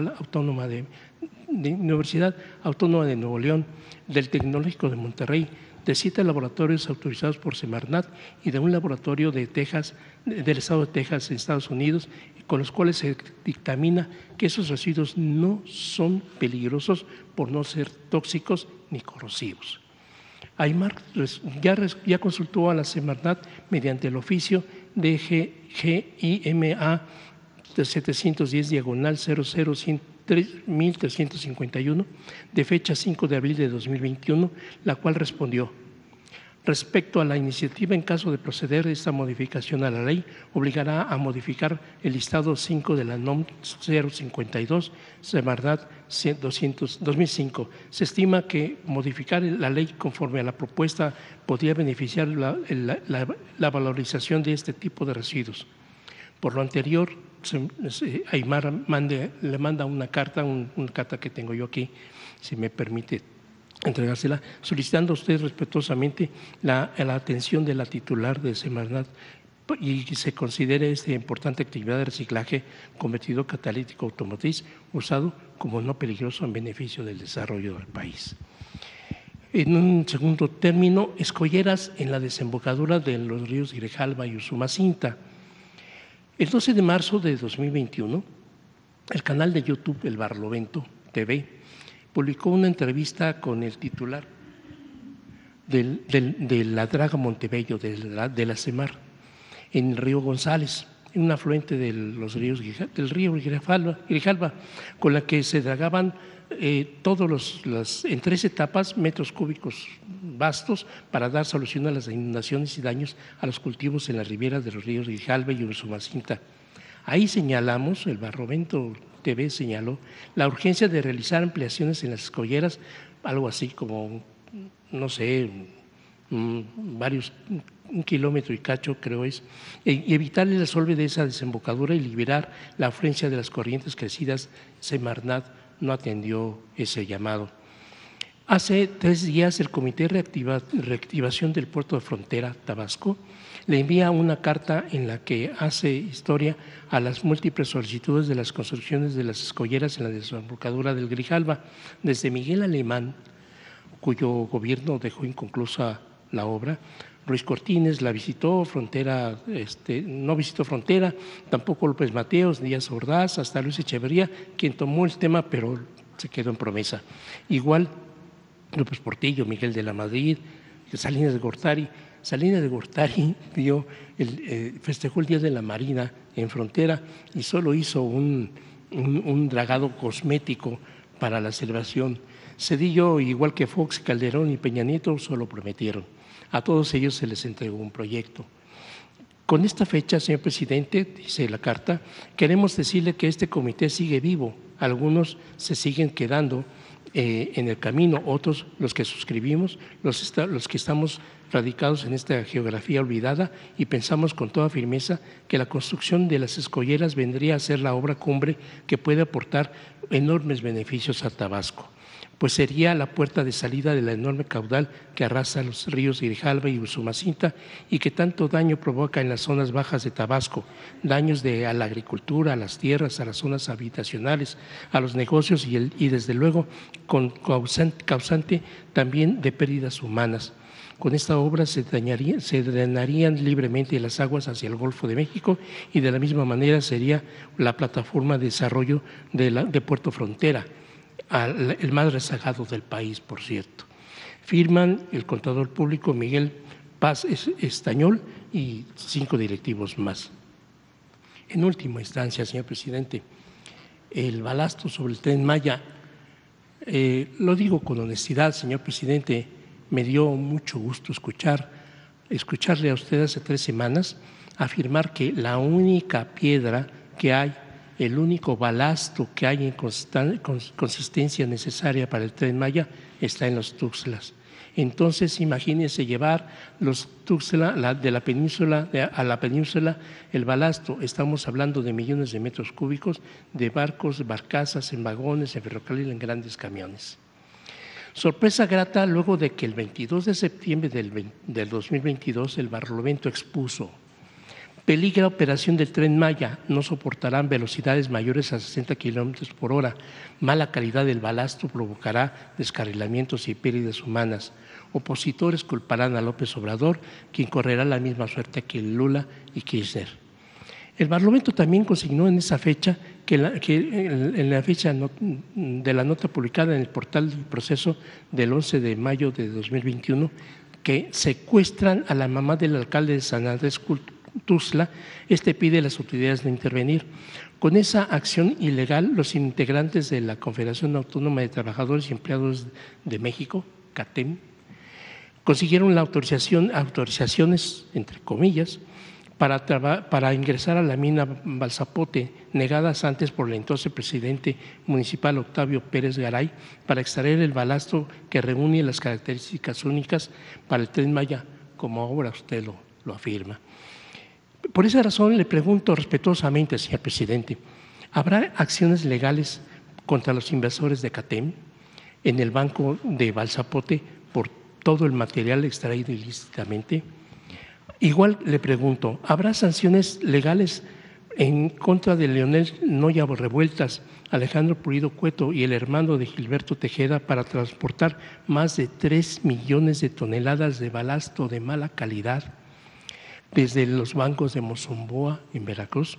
Autónoma de Nuevo León, del Tecnológico de Monterrey, de 7 laboratorios autorizados por Semarnat y de un laboratorio de Texas, del estado de Texas en Estados Unidos, con los cuales se dictamina que esos residuos no son peligrosos por no ser tóxicos ni corrosivos. Aymar ya consultó a la Semarnat mediante el oficio de GIMA 710/001351 de fecha 5 de abril de 2021, la cual respondió: respecto a la iniciativa, en caso de proceder esta modificación a la ley, obligará a modificar el listado 5 de la NOM 052, Semarnat 2005. Se estima que modificar la ley conforme a la propuesta podría beneficiar la valorización de este tipo de residuos. Por lo anterior, Aymar le manda una carta que tengo yo aquí, si me permite entregársela, solicitando a usted respetuosamente la atención de la titular de Semarnat y que se considere esta importante actividad de reciclaje con vertido catalítico automotriz usado como no peligroso en beneficio del desarrollo del país. En un segundo término, escolleras en la desembocadura de los ríos Grijalva y Usumacinta. El 12 de marzo de 2021, el canal de YouTube El Barlovento TV publicó una entrevista con el titular de la Draga Montebello, de la Semar, en el río González, en un afluente del río Grijalva, con la que se dragaban en 3 etapas metros cúbicos vastos para dar solución a las inundaciones y daños a los cultivos en las riberas de los ríos Grijalva y Usumacinta. Ahí señalamos, el Barlovento TV señaló la urgencia de realizar ampliaciones en las escolleras, algo así como, no sé, un kilómetro y cacho creo es, y evitar el resolve de esa desembocadura y liberar la afluencia de las corrientes crecidas. Semarnat no atendió ese llamado. Hace 3 días el Comité de Reactivación del Puerto de Frontera, Tabasco, le envía una carta en la que hace historia a las múltiples solicitudes de las construcciones de las escolleras en la desembocadura del Grijalva, desde Miguel Alemán, cuyo gobierno dejó inconclusa la obra. Ruiz Cortines la visitó, no visitó Frontera, tampoco López Mateos, Díaz Ordaz, hasta Luis Echeverría, quien tomó el tema, pero se quedó en promesa. Igual López Portillo, Miguel de la Madrid, Salinas de Gortari. Salinas de Gortari festejó el Día de la Marina en Frontera y solo hizo un dragado cosmético para la celebración. Cedillo, igual que Fox, Calderón y Peña Nieto, solo prometieron. A todos ellos se les entregó un proyecto. Con esta fecha, señor presidente, dice la carta, queremos decirle que este comité sigue vivo. Algunos se siguen quedando en el camino, otros, los que suscribimos, los que estamos radicados en esta geografía olvidada, y pensamos con toda firmeza que la construcción de las escolleras vendría a ser la obra cumbre que puede aportar enormes beneficios a Tabasco, pues sería la puerta de salida de la enorme caudal que arrasa los ríos Grijalva y Usumacinta y que tanto daño provoca en las zonas bajas de Tabasco, daños a la agricultura, a las tierras, a las zonas habitacionales, a los negocios y desde luego causante también de pérdidas humanas. Con esta obra se drenarían libremente las aguas hacia el Golfo de México y de la misma manera sería la plataforma de desarrollo de Puerto Frontera, el más rezagado del país, por cierto. Firman el contador público Miguel Paz Estañol y 5 directivos más. En última instancia, señor presidente, el balasto sobre el Tren Maya, lo digo con honestidad, señor presidente, me dio mucho gusto escucharle a usted hace 3 semanas afirmar que la única piedra que hay, el único balasto que hay en consistencia necesaria para el Tren Maya está en los Tuxtlas. Entonces, imagínense llevar los Tuxtla de la península a la península el balasto. Estamos hablando de millones de metros cúbicos de barcos, barcazas, en vagones, en ferrocarril, en grandes camiones. Sorpresa grata luego de que el 22 de septiembre del 2022 el Barlovento expuso: Peligra operación del Tren Maya, no soportarán velocidades mayores a 60 kilómetros por hora. Mala calidad del balasto provocará descarrilamientos y pérdidas humanas. Opositores culparán a López Obrador, quien correrá la misma suerte que Lula y Kirchner. El Parlamento también consignó en esa fecha en la fecha de la nota publicada en el portal del proceso del 11 de mayo de 2021 que secuestran a la mamá del alcalde de San Andrés Tuxtla. Pide a las autoridades no intervenir. Con esa acción ilegal, los integrantes de la Confederación Autónoma de Trabajadores y Empleados de México, CATEM, consiguieron la autorizaciones, entre comillas, para ingresar a la mina Balsapote, negadas antes por el entonces presidente municipal Octavio Pérez Garay, para extraer el balasto que reúne las características únicas para el Tren Maya, como ahora usted lo afirma. Por esa razón le pregunto respetuosamente, señor presidente, ¿habrá acciones legales contra los inversores de CATEM en el banco de Balsapote por todo el material extraído ilícitamente? Igual le pregunto, ¿habrá sanciones legales en contra de Leonel Noya Revueltas, Alejandro Pulido Cueto y el hermano de Gilberto Tejeda para transportar más de 3 millones de toneladas de balasto de mala calidad desde los bancos de Mozamboa en Veracruz,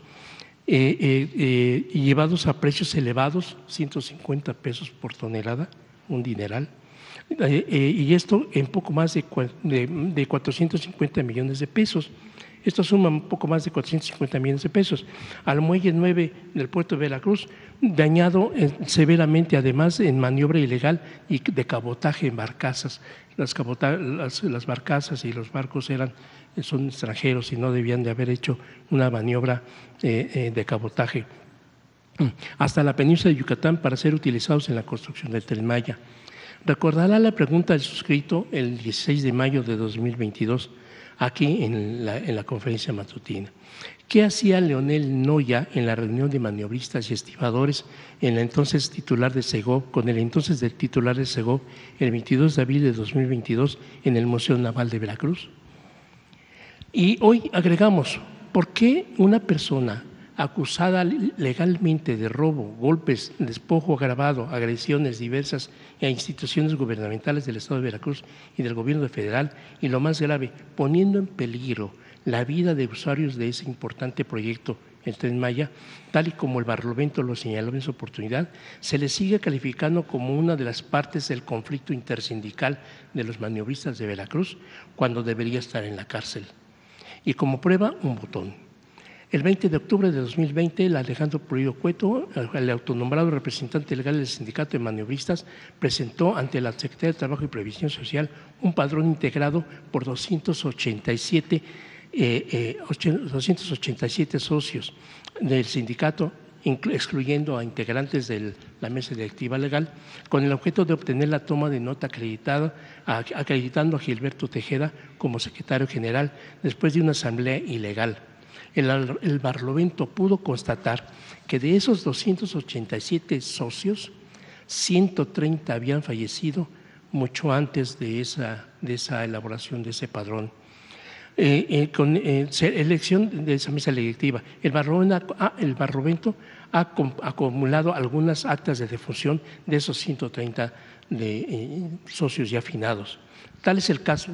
y llevados a precios elevados, 150 pesos por tonelada, un dineral? Y esto en poco más de 450 millones de pesos. Esto suma un poco más de 450 millones de pesos. Al muelle 9 del puerto de Veracruz, dañado severamente, además en maniobra ilegal y de cabotaje en barcazas. Las barcazas y los barcos son extranjeros y no debían de haber hecho una maniobra de cabotaje. Hasta la península de Yucatán para ser utilizados en la construcción del Tren Maya. Recordará la pregunta del suscrito el 16 de mayo de 2022, aquí en la conferencia matutina. ¿Qué hacía Leonel Noya en la reunión de maniobristas y estibadores en el entonces titular de SEGO, con el entonces del titular de SEGO, el 22 de abril de 2022 en el Museo Naval de Veracruz? Y hoy agregamos, ¿por qué una persona acusada legalmente de robo, golpes, despojo agravado, agresiones diversas a instituciones gubernamentales del Estado de Veracruz y del Gobierno federal, y lo más grave, poniendo en peligro la vida de usuarios de ese importante proyecto, el Tren Maya, tal y como el Barlovento lo señaló en su oportunidad, se le sigue calificando como una de las partes del conflicto intersindical de los maniobristas de Veracruz, cuando debería estar en la cárcel? Y como prueba, un botón. El 20 de octubre de 2020, el Alejandro Pulido Cueto, el autonombrado representante legal del Sindicato de Maniobristas, presentó ante la Secretaría de Trabajo y Previsión Social un padrón integrado por 287 socios del sindicato, excluyendo a integrantes de la mesa directiva legal, con el objeto de obtener la toma de nota acreditando a Gilberto Tejeda como secretario general después de una asamblea ilegal. El Barlovento pudo constatar que de esos 287 socios, 130 habían fallecido mucho antes de esa elaboración de ese padrón. Con elección de esa mesa directiva, el Barlovento ha acumulado algunas actas de defunción de esos 130 socios ya finados. Tal es el caso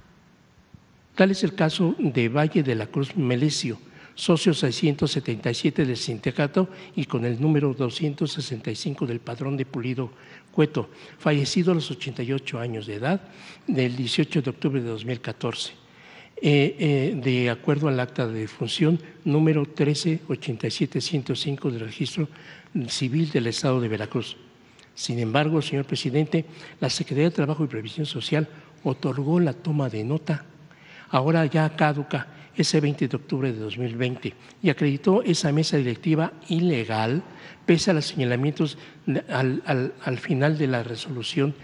de Valle de la Cruz Melesio, socio 677 del sindicato y con el número 265 del padrón de Pulido Cueto, fallecido a los 88 años de edad, del 18 de octubre de 2014. De acuerdo al acta de defunción número 1387105 del Registro Civil del Estado de Veracruz. Sin embargo, señor presidente, la Secretaría de Trabajo y Previsión Social otorgó la toma de nota, ahora ya caduca, ese 20 de octubre de 2020, y acreditó esa mesa directiva ilegal, pese a los señalamientos al final de la resolución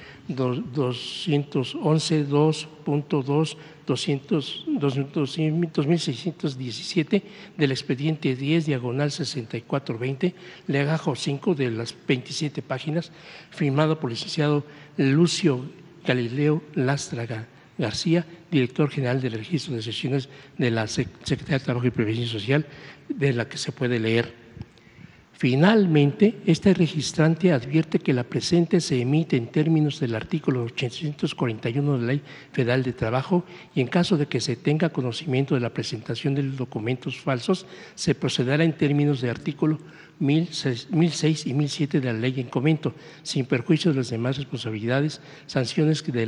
211.2.2.2617 del expediente 10/6420, legajo 5 de las 27 páginas, firmado por el licenciado Lucio Galileo Lástraga García, director general del Registro de Sesiones de la Secretaría de Trabajo y Previsión Social, de la que se puede leer. Finalmente, este registrante advierte que la presente se emite en términos del artículo 841 de la Ley Federal de Trabajo y en caso de que se tenga conocimiento de la presentación de documentos falsos, se procederá en términos del artículo 1006 y 1007 de la Ley en comento, sin perjuicio de las demás responsabilidades, sanciones de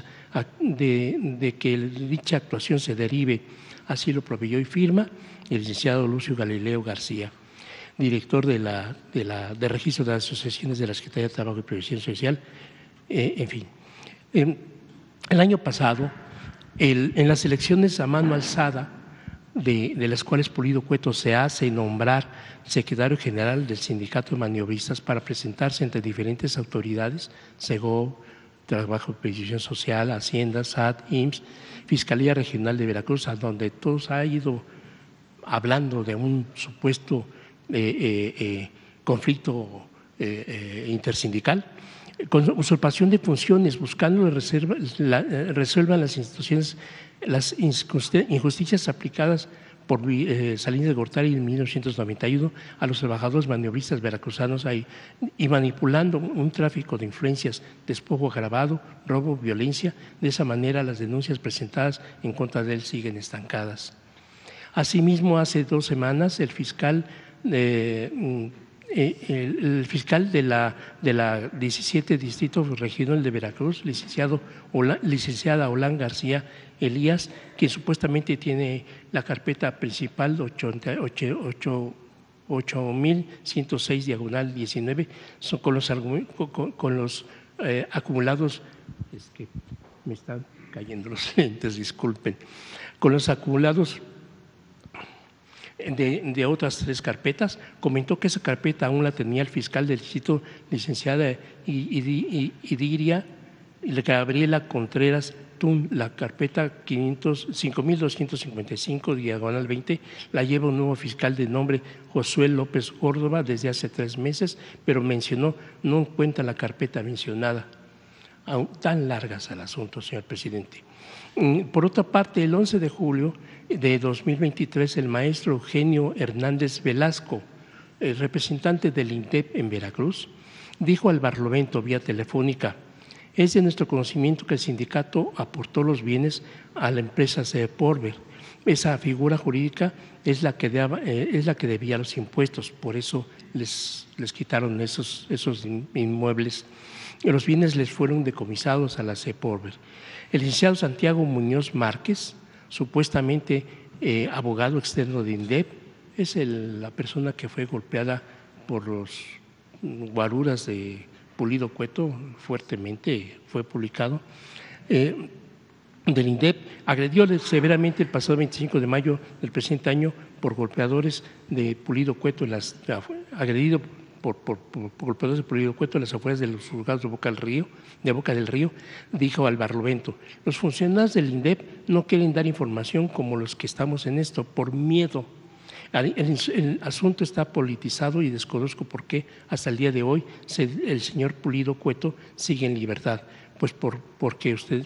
que dicha actuación se derive. Así lo proveyó y firma el licenciado Lucio Galileo García, director de Registro de las Asociaciones de la Secretaría de Trabajo y Previsión Social. En fin, el año pasado, en las elecciones a mano alzada, de las cuales Pulido Cueto se hace nombrar secretario general del Sindicato de Maniobristas para presentarse entre diferentes autoridades, SEGO, Trabajo y Previsión Social, Hacienda, SAT, IMSS, Fiscalía Regional de Veracruz, a donde todos ha ido hablando de un supuesto conflicto intersindical, con usurpación de funciones, buscando resuelvan las instituciones las injusticias aplicadas por Salinas de Gortari en 1991 a los trabajadores maniobristas veracruzanos y manipulando un tráfico de influencias, despojo agravado, robo, violencia. De esa manera las denuncias presentadas en contra de él siguen estancadas. Asimismo, hace 2 semanas el fiscal de la 17 Distrito Regional de Veracruz, licenciada Olán García Elías, quien supuestamente tiene la carpeta principal 8106/19, con los acumulados, es que me están cayendo los lentes, disculpen, con los acumulados de otras 3 carpetas. Comentó que esa carpeta aún la tenía el fiscal del distrito, licenciada Idiria Gabriela Contreras Tun. La carpeta 5255/20 la lleva un nuevo fiscal de nombre Josué López Córdoba desde hace 3 meses, pero mencionó no cuenta la carpeta mencionada. Tan largas al asunto, señor presidente. Por otra parte, el 11 de julio de 2023, el maestro Eugenio Hernández Velasco, el representante del INDEP en Veracruz, dijo al Barlovento vía telefónica: es de nuestro conocimiento que el sindicato aportó los bienes a la empresa Seporver. Esa figura jurídica es la que debía los impuestos, por eso les quitaron esos inmuebles. Los bienes les fueron decomisados a la Seporver. El licenciado Santiago Muñoz Márquez, supuestamente abogado externo de INDEP, es la persona que fue golpeada por los guaruras de Pulido Cueto, fuertemente fue publicado, del INDEP, agredió severamente el pasado 25 de mayo del presente año por golpeadores de Pulido Cueto, agredido por golpeadores de Pulido Cueto en las afueras de los juzgados de Boca del Río, dijo al Barlovento: los funcionarios del INDEP no quieren dar información como los que estamos en esto, por miedo. El asunto está politizado y desconozco por qué hasta el día de hoy el señor Pulido Cueto sigue en libertad. Pues porque ustedes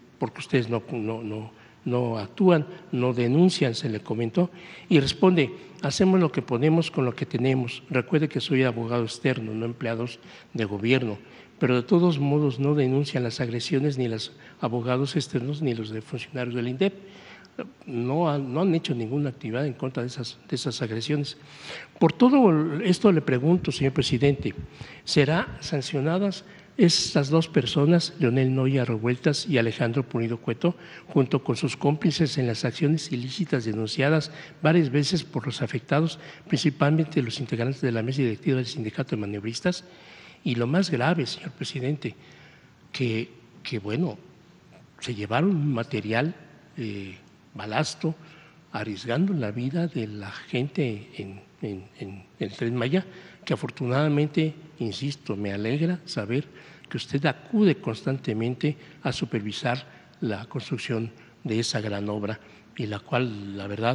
no actúan, no denuncian, se le comentó, y responde: hacemos lo que podemos con lo que tenemos. Recuerde que soy abogado externo, no empleados de gobierno, pero de todos modos no denuncian las agresiones ni los abogados externos ni los de funcionarios del INDEP. No han hecho ninguna actividad en contra de esas agresiones. Por todo esto le pregunto, señor presidente, ¿serán sancionadas estas 2 personas, Leonel Noya Revueltas y Alejandro Pulido Cueto, junto con sus cómplices en las acciones ilícitas denunciadas varias veces por los afectados, principalmente los integrantes de la mesa directiva del Sindicato de Maniobristas? Y lo más grave, señor presidente, que bueno, se llevaron material balasto, arriesgando la vida de la gente en el Tren Maya, que afortunadamente, insisto, me alegra saber que usted acude constantemente a supervisar la construcción de esa gran obra, y la cual, la verdad,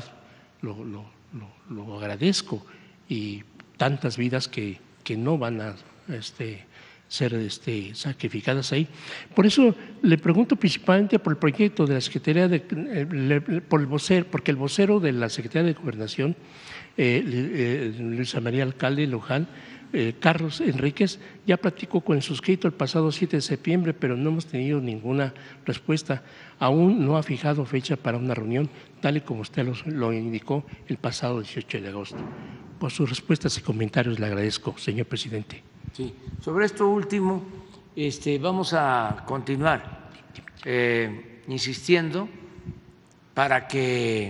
lo agradezco, y tantas vidas que no van a ser sacrificadas ahí. Por eso le pregunto principalmente por el proyecto de la Secretaría por el vocero, porque el vocero de la Secretaría de Gobernación, Luisa María Alcalde Luján, Carlos Enríquez, ya platicó con el suscrito el pasado 7 de septiembre, pero no hemos tenido ninguna respuesta. Aún no ha fijado fecha para una reunión, tal y como usted lo indicó el pasado 18 de agosto. Por sus respuestas y comentarios le agradezco, señor presidente. Sí, sobre esto último, vamos a continuar insistiendo para que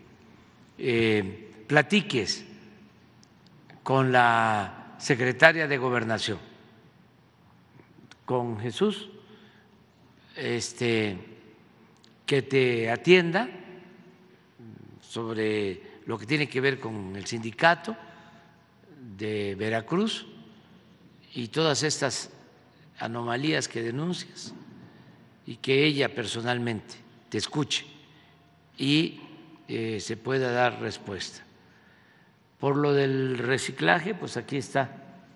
platiques con la secretaria de Gobernación, con Jesús, que te atienda sobre lo que tiene que ver con el sindicato de Veracruz y todas estas anomalías que denuncias, y que ella personalmente te escuche y se pueda dar respuesta. Por lo del reciclaje, pues aquí está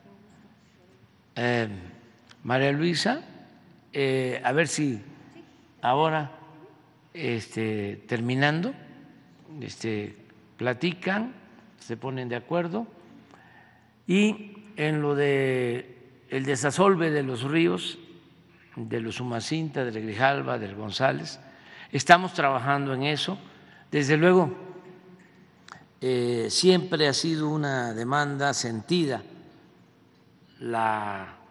María Luisa, a ver si ahora terminando platican, se ponen de acuerdo. Y en lo de el desasolve de los ríos, del Usumacinta, del Grijalva, del González, estamos trabajando en eso. Desde luego, siempre ha sido una demanda sentida la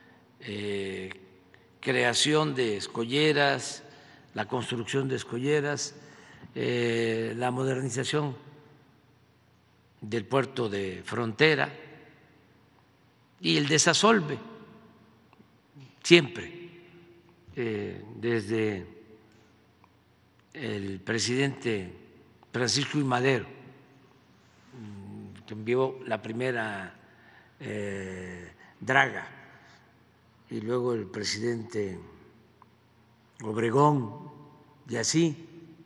creación de escolleras, la construcción de escolleras, la modernización del puerto de frontera y el desasolve, siempre, desde el presidente Francisco I. Madero, que envió la primera draga, y luego el presidente Obregón, y así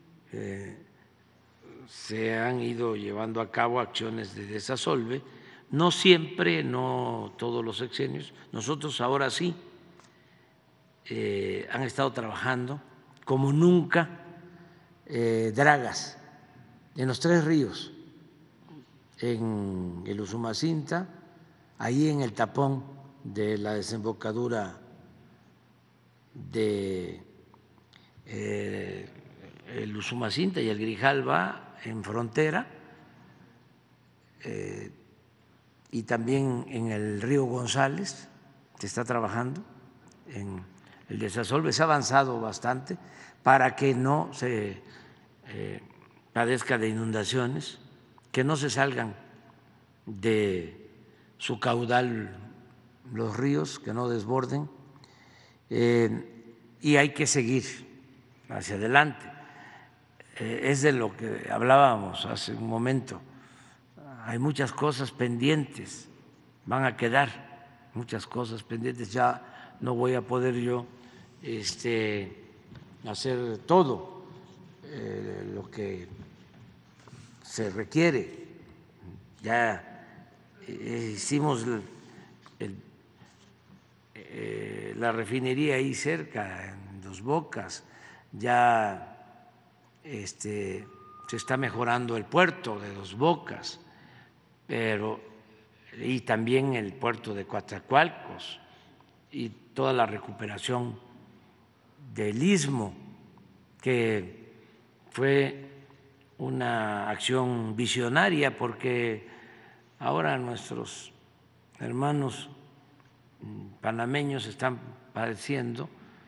se han ido llevando a cabo acciones de desasolve, no siempre, no todos los sexenios. Nosotros ahora sí han estado trabajando como nunca dragas en los 3 ríos, en el Usumacinta, ahí en el tapón de la desembocadura de el Usumacinta y el Grijalva en frontera, y también en el río González se está trabajando en el desasolve. Se ha avanzado bastante para que no se padezca de inundaciones, que no se salgan de su caudal los ríos, que no desborden, y hay que seguir hacia adelante. Es de lo que hablábamos hace un momento. Hay muchas cosas pendientes, van a quedar muchas cosas pendientes. Ya no voy a poder yo hacer todo lo que se requiere. Ya hicimos la refinería ahí cerca, en Dos Bocas, ya se está mejorando el puerto de Dos Bocas, y también el puerto de Coatzacoalcos y toda la recuperación del Istmo, que fue una acción visionaria, porque ahora nuestros hermanos panameños están padeciendo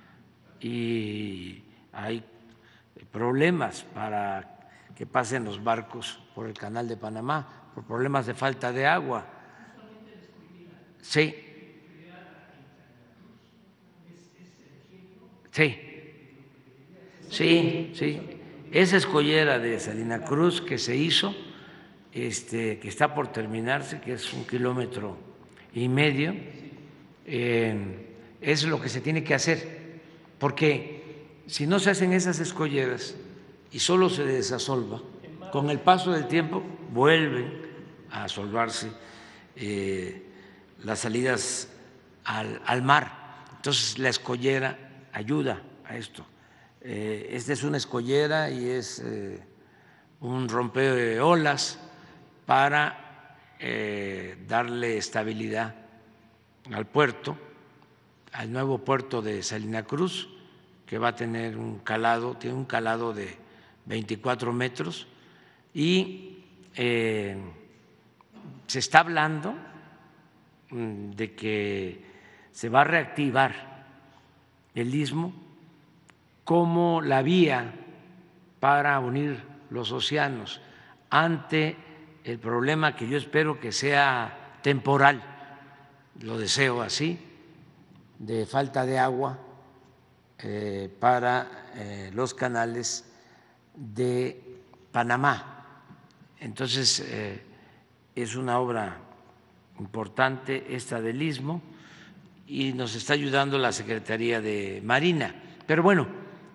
y hay problemas para que pasen los barcos por el canal de Panamá, por problemas de falta de agua. Sí. Sí. Sí, sí. Esa escollera de Salina Cruz que se hizo, que está por terminarse, que es 1,5 kilómetros, es lo que se tiene que hacer, porque si no se hacen esas escolleras y solo se desasolva, con el paso del tiempo vuelven a asolvarse las salidas al mar. Entonces la escollera ayuda a esto. Esta es una escollera y es un rompeolas para darle estabilidad al puerto, al nuevo puerto de Salina Cruz, que va a tener un calado, tiene un calado de 24 metros y se está hablando de que se va a reactivar el istmo como la vía para unir los océanos ante el problema que yo espero que sea temporal, lo deseo así, de falta de agua para los canales de Panamá. Entonces, es una obra importante esta del istmo y nos está ayudando la Secretaría de Marina. Pero bueno,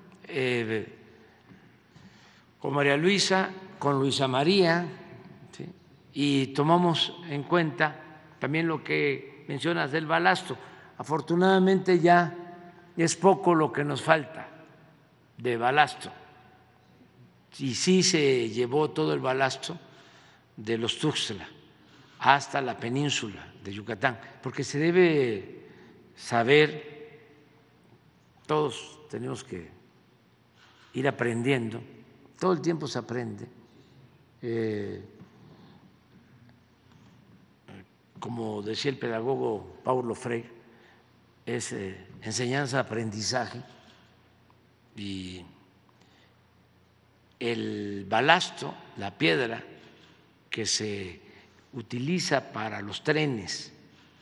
con María Luisa, con Luisa María, ¿sí? Y tomamos en cuenta también lo que mencionas del balasto. Afortunadamente ya es poco lo que nos falta de balasto. Y sí se llevó todo el balasto de los Tuxtla hasta la península de Yucatán, porque se debe saber, todos tenemos que ir aprendiendo, todo el tiempo se aprende, como decía el pedagogo Paulo Freire, es enseñanza-aprendizaje, y el balasto, la piedra que se utiliza para los trenes,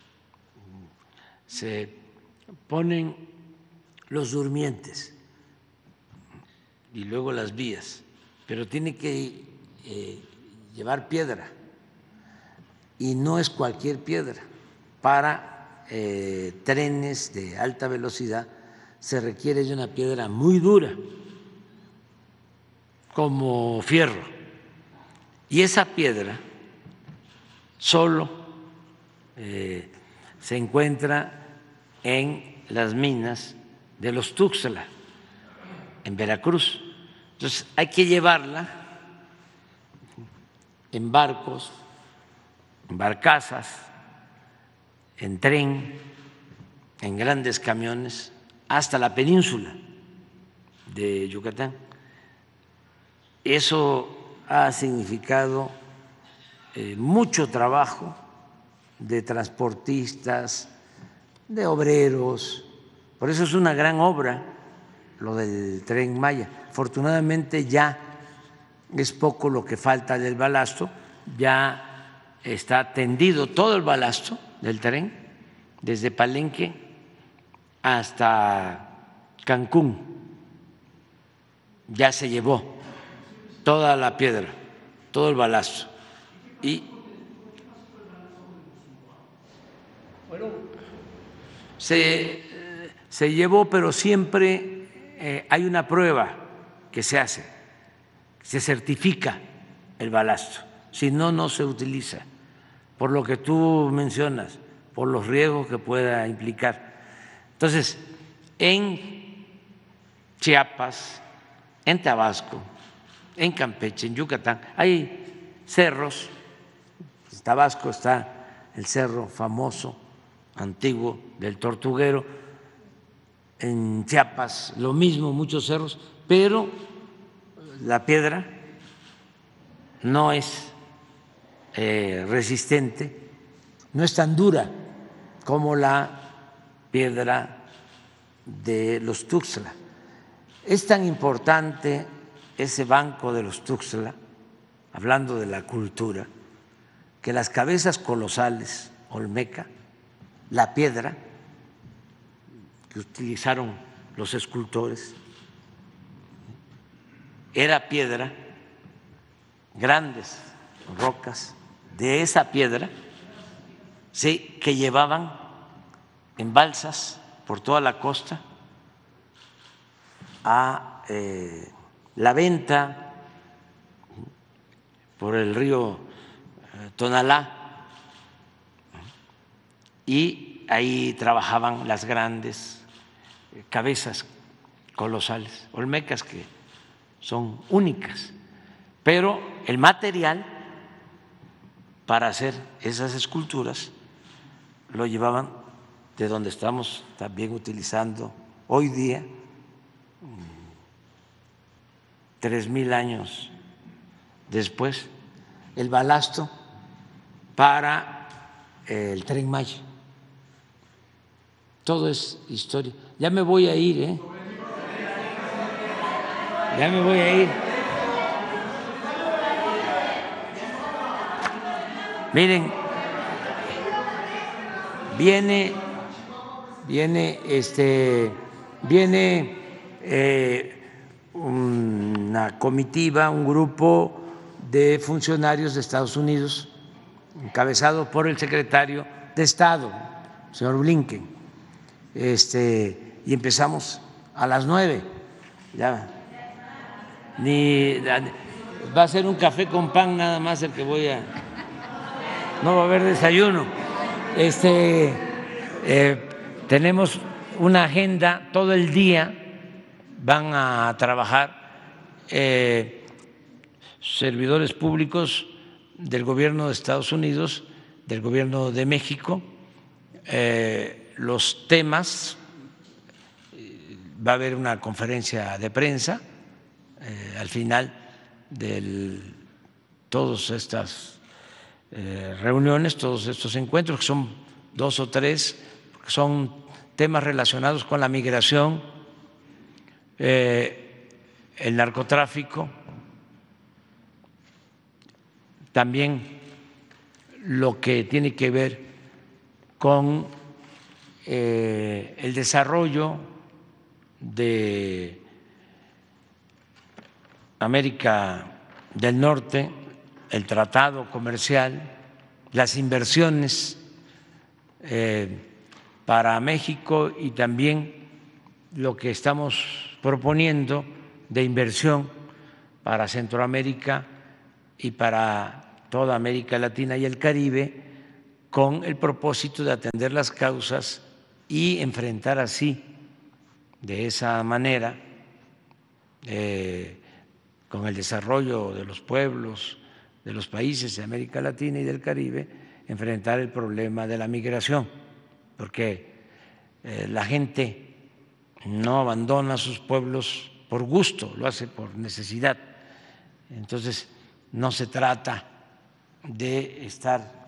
se ponen los durmientes y luego las vías, pero tiene que llevar piedra y no es cualquier piedra. Para trenes de alta velocidad se requiere de una piedra muy dura, como fierro, y esa piedra solo se encuentra en las minas de los Tuxtla, en Veracruz. Entonces hay que llevarla en barcos, en barcazas, en tren, en grandes camiones, hasta la península de Yucatán. Eso ha significado mucho trabajo de transportistas, de obreros. Por eso es una gran obra lo del Tren Maya. Afortunadamente ya es poco lo que falta del balasto, ya está tendido todo el balasto del tren, desde Palenque hasta Cancún. Ya se llevó toda la piedra, todo el balasto. Y se llevó, pero siempre hay una prueba que se hace, se certifica el balasto, si no, no se utiliza, por lo que tú mencionas, por los riesgos que pueda implicar. Entonces, en Chiapas, en Tabasco, en Campeche, en Yucatán, hay cerros. En Tabasco está el cerro famoso, antiguo del Tortuguero. En Chiapas lo mismo, muchos cerros, pero la piedra no es resistente, no es tan dura como la piedra de los Tuxtla. Es tan importante ese banco de los Tuxtla, hablando de la cultura, que las cabezas colosales olmeca, la piedra que utilizaron los escultores, era piedra, grandes rocas de esa piedra, sí, que llevaban en balsas por toda la costa a la venta por el río Tonalá, y ahí trabajaban las grandes cabezas colosales, olmecas que son únicas, pero el material para hacer esas esculturas lo llevaban de donde estamos también utilizando hoy día, 3,000 años después, el balasto para el Tren Maya. Todo es historia. Ya me voy a ir, ¿eh? Ya me voy a ir. Miren, viene una comitiva, un grupo de funcionarios de Estados Unidos, encabezado por el secretario de Estado, señor Blinken, y empezamos a las 9. Ya, va a ser un café con pan nada más el que voy a. No va a haber desayuno. Tenemos una agenda todo el día, van a trabajar servidores públicos del gobierno de Estados Unidos, del gobierno de México, los temas, va a haber una conferencia de prensa al final de todas estas reuniones, todos estos encuentros, que son 2 o 3, porque son temas relacionados con la migración, el narcotráfico, también lo que tiene que ver con el desarrollo de América del Norte, el tratado comercial, las inversiones para México y también lo que estamos proponiendo de inversión para Centroamérica y para toda América Latina y el Caribe, con el propósito de atender las causas y enfrentar así, de esa manera, con el desarrollo de los pueblos, de los países de América Latina y del Caribe, enfrentar el problema de la migración, porque la gente no abandona sus pueblos por gusto, lo hace por necesidad. Entonces, no se trata de estar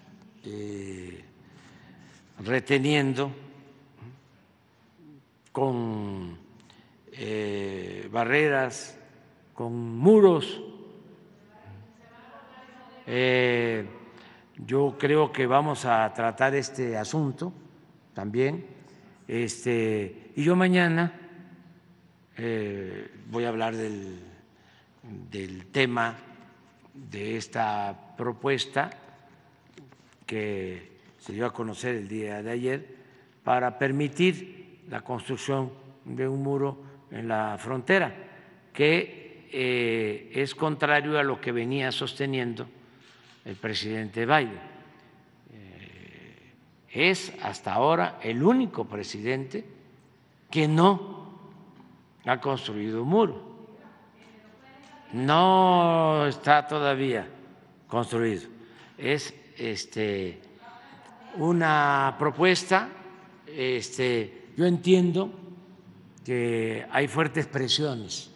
reteniendo con barreras, con muros. Yo creo que vamos a tratar este asunto también, y yo mañana voy a hablar del tema de esta propuesta que se dio a conocer el día de ayer para permitir la construcción de un muro en la frontera, que es contrario a lo que venía sosteniendo el presidente Biden. Es hasta ahora el único presidente que no ha construido un muro. No está todavía construido. Es una propuesta. Yo entiendo que hay fuertes presiones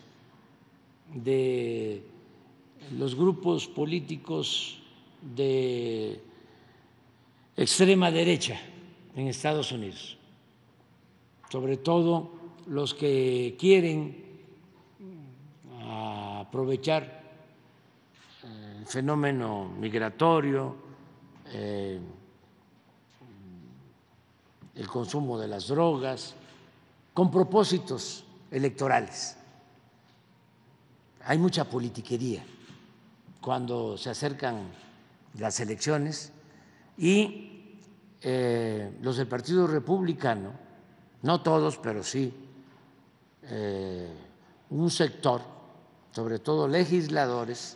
de los grupos políticos de extrema derecha en Estados Unidos, sobre todo los que quieren aprovechar el fenómeno migratorio, el consumo de las drogas, con propósitos electorales. Hay mucha politiquería cuando se acercan las elecciones y los del Partido Republicano, no todos, pero sí un sector, sobre todo legisladores,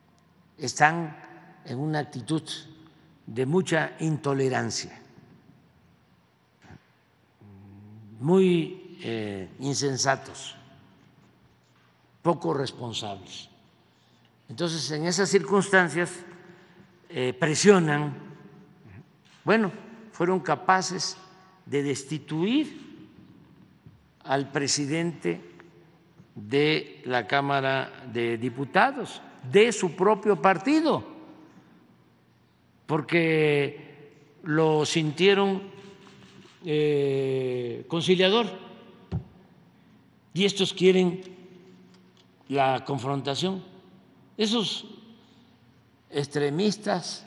están en una actitud de mucha intolerancia muy insensatos, poco responsables. Entonces, en esas circunstancias presionan, bueno, fueron capaces de destituir al presidente de la Cámara de Diputados, de su propio partido, porque lo sintieron conciliador, y estos quieren la confrontación. Esos extremistas,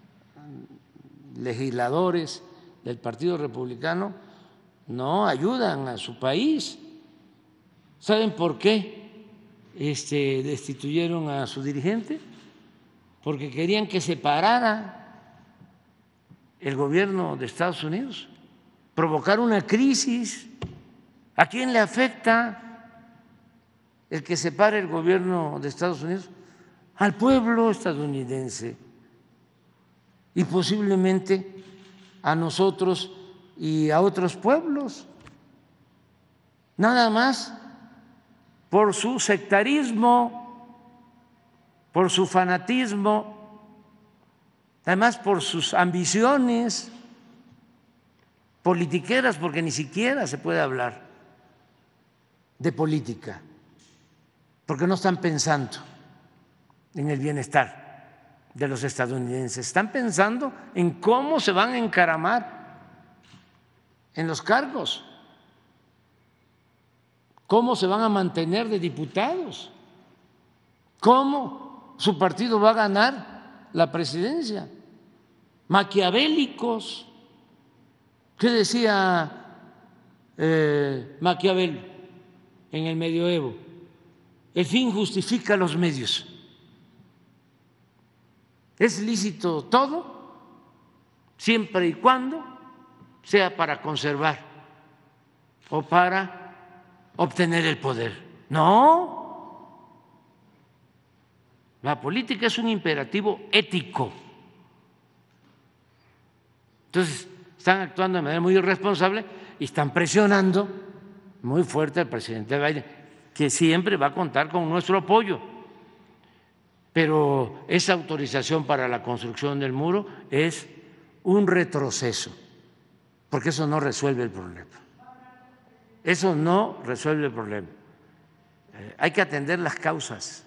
legisladores del Partido Republicano, no ayudan a su país. ¿Saben por qué destituyeron a su dirigente? Porque querían que se parara el gobierno de Estados Unidos, provocar una crisis. ¿A quién le afecta el que se pare el gobierno de Estados Unidos? Al pueblo estadounidense y posiblemente a nosotros y a otros pueblos, nada más por su sectarismo, por su fanatismo, además por sus ambiciones politiqueras, porque ni siquiera se puede hablar de política, porque no están pensando en el bienestar de los estadounidenses, están pensando en cómo se van a encaramar en los cargos, cómo se van a mantener de diputados, cómo su partido va a ganar la presidencia. Maquiavélicos. ¿Qué decía Maquiavelo en el medioevo? El fin justifica los medios. Es lícito todo siempre y cuando sea para conservar o para obtener el poder. No, la política es un imperativo ético. Entonces, están actuando de manera muy irresponsable y están presionando muy fuerte al presidente Biden, que siempre va a contar con nuestro apoyo. Pero esa autorización para la construcción del muro es un retroceso, porque eso no resuelve el problema. Eso no resuelve el problema. Hay que atender las causas.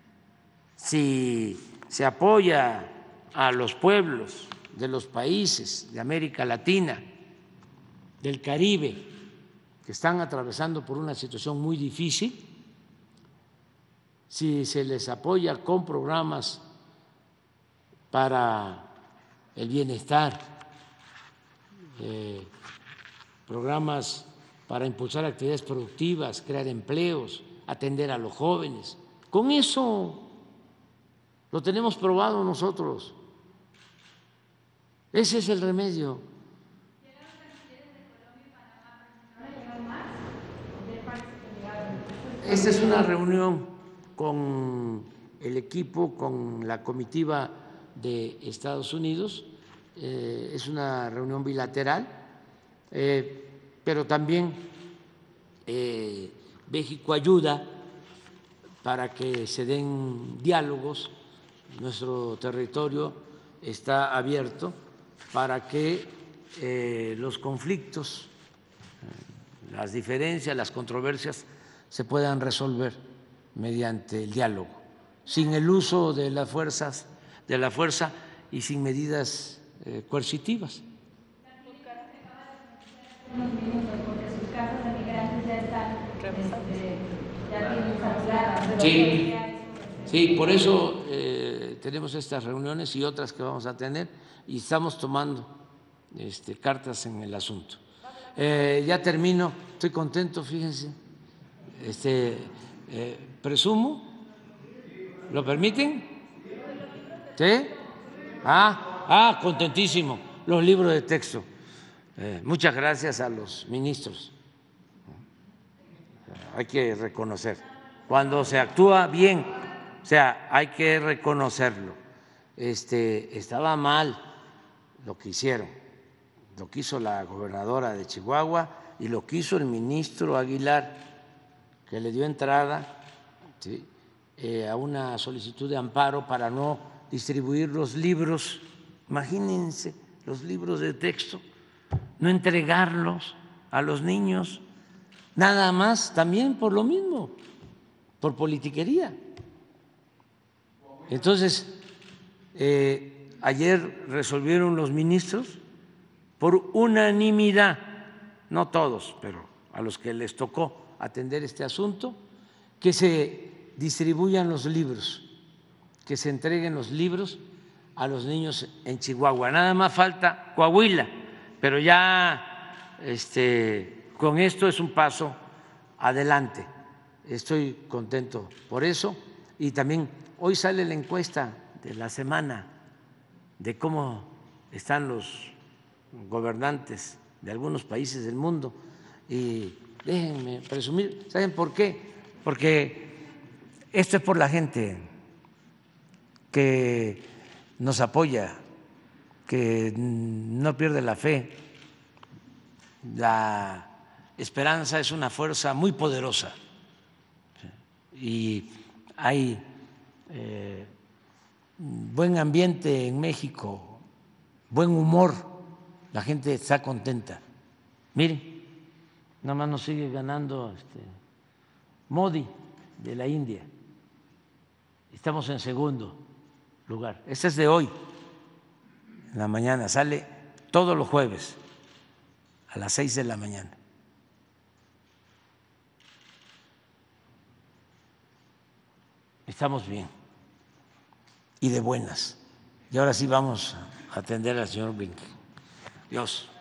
Si se apoya a los pueblos de los países de América Latina, del Caribe, que están atravesando por una situación muy difícil, si se les apoya con programas para el bienestar, programas para impulsar actividades productivas, crear empleos, atender a los jóvenes, con eso lo tenemos probado nosotros. Ese es el remedio. Esta es una reunión con el equipo, con la comitiva de Estados Unidos, es una reunión bilateral, pero también México ayuda para que se den diálogos. Nuestro territorio está abierto para que los conflictos, las diferencias, las controversias se puedan resolver mediante el diálogo, sin el uso de la fuerza y sin medidas coercitivas. Sí, por eso tenemos estas reuniones y otras que vamos a tener y estamos tomando cartas en el asunto. Ya termino, estoy contento, fíjense, presumo, ¿lo permiten? ¿Sí? Contentísimo, los libros de texto. Muchas gracias a los ministros. Hay que reconocer, cuando se actúa bien, o sea, hay que reconocerlo. Estaba mal lo que hicieron, lo que hizo la gobernadora de Chihuahua y lo que hizo el ministro Aguilar, que le dio entrada, ¿sí?, a una solicitud de amparo para no distribuir los libros, imagínense, los libros de texto, no entregarlos a los niños, nada más también por lo mismo, por politiquería. Entonces, ayer resolvieron los ministros por unanimidad, no todos, pero a los que les tocó atender este asunto, que se distribuyan los libros, que se entreguen los libros a los niños en Chihuahua. Nada más falta Coahuila, pero ya con esto es un paso adelante. Estoy contento por eso. Y también hoy sale la encuesta de la semana de cómo están los gobernantes de algunos países del mundo. Y déjenme presumir, ¿saben por qué? Porque esto es por la gente que nos apoya, que no pierde la fe. La esperanza es una fuerza muy poderosa y hay buen ambiente en México, buen humor, la gente está contenta. Miren, nada más nos sigue ganando Modi de la India. Estamos en segundo lugar. Este es de hoy, en la mañana, sale todos los jueves a las 6 de la mañana. Estamos bien y de buenas. Y ahora sí vamos a atender al señor Blinken. Dios.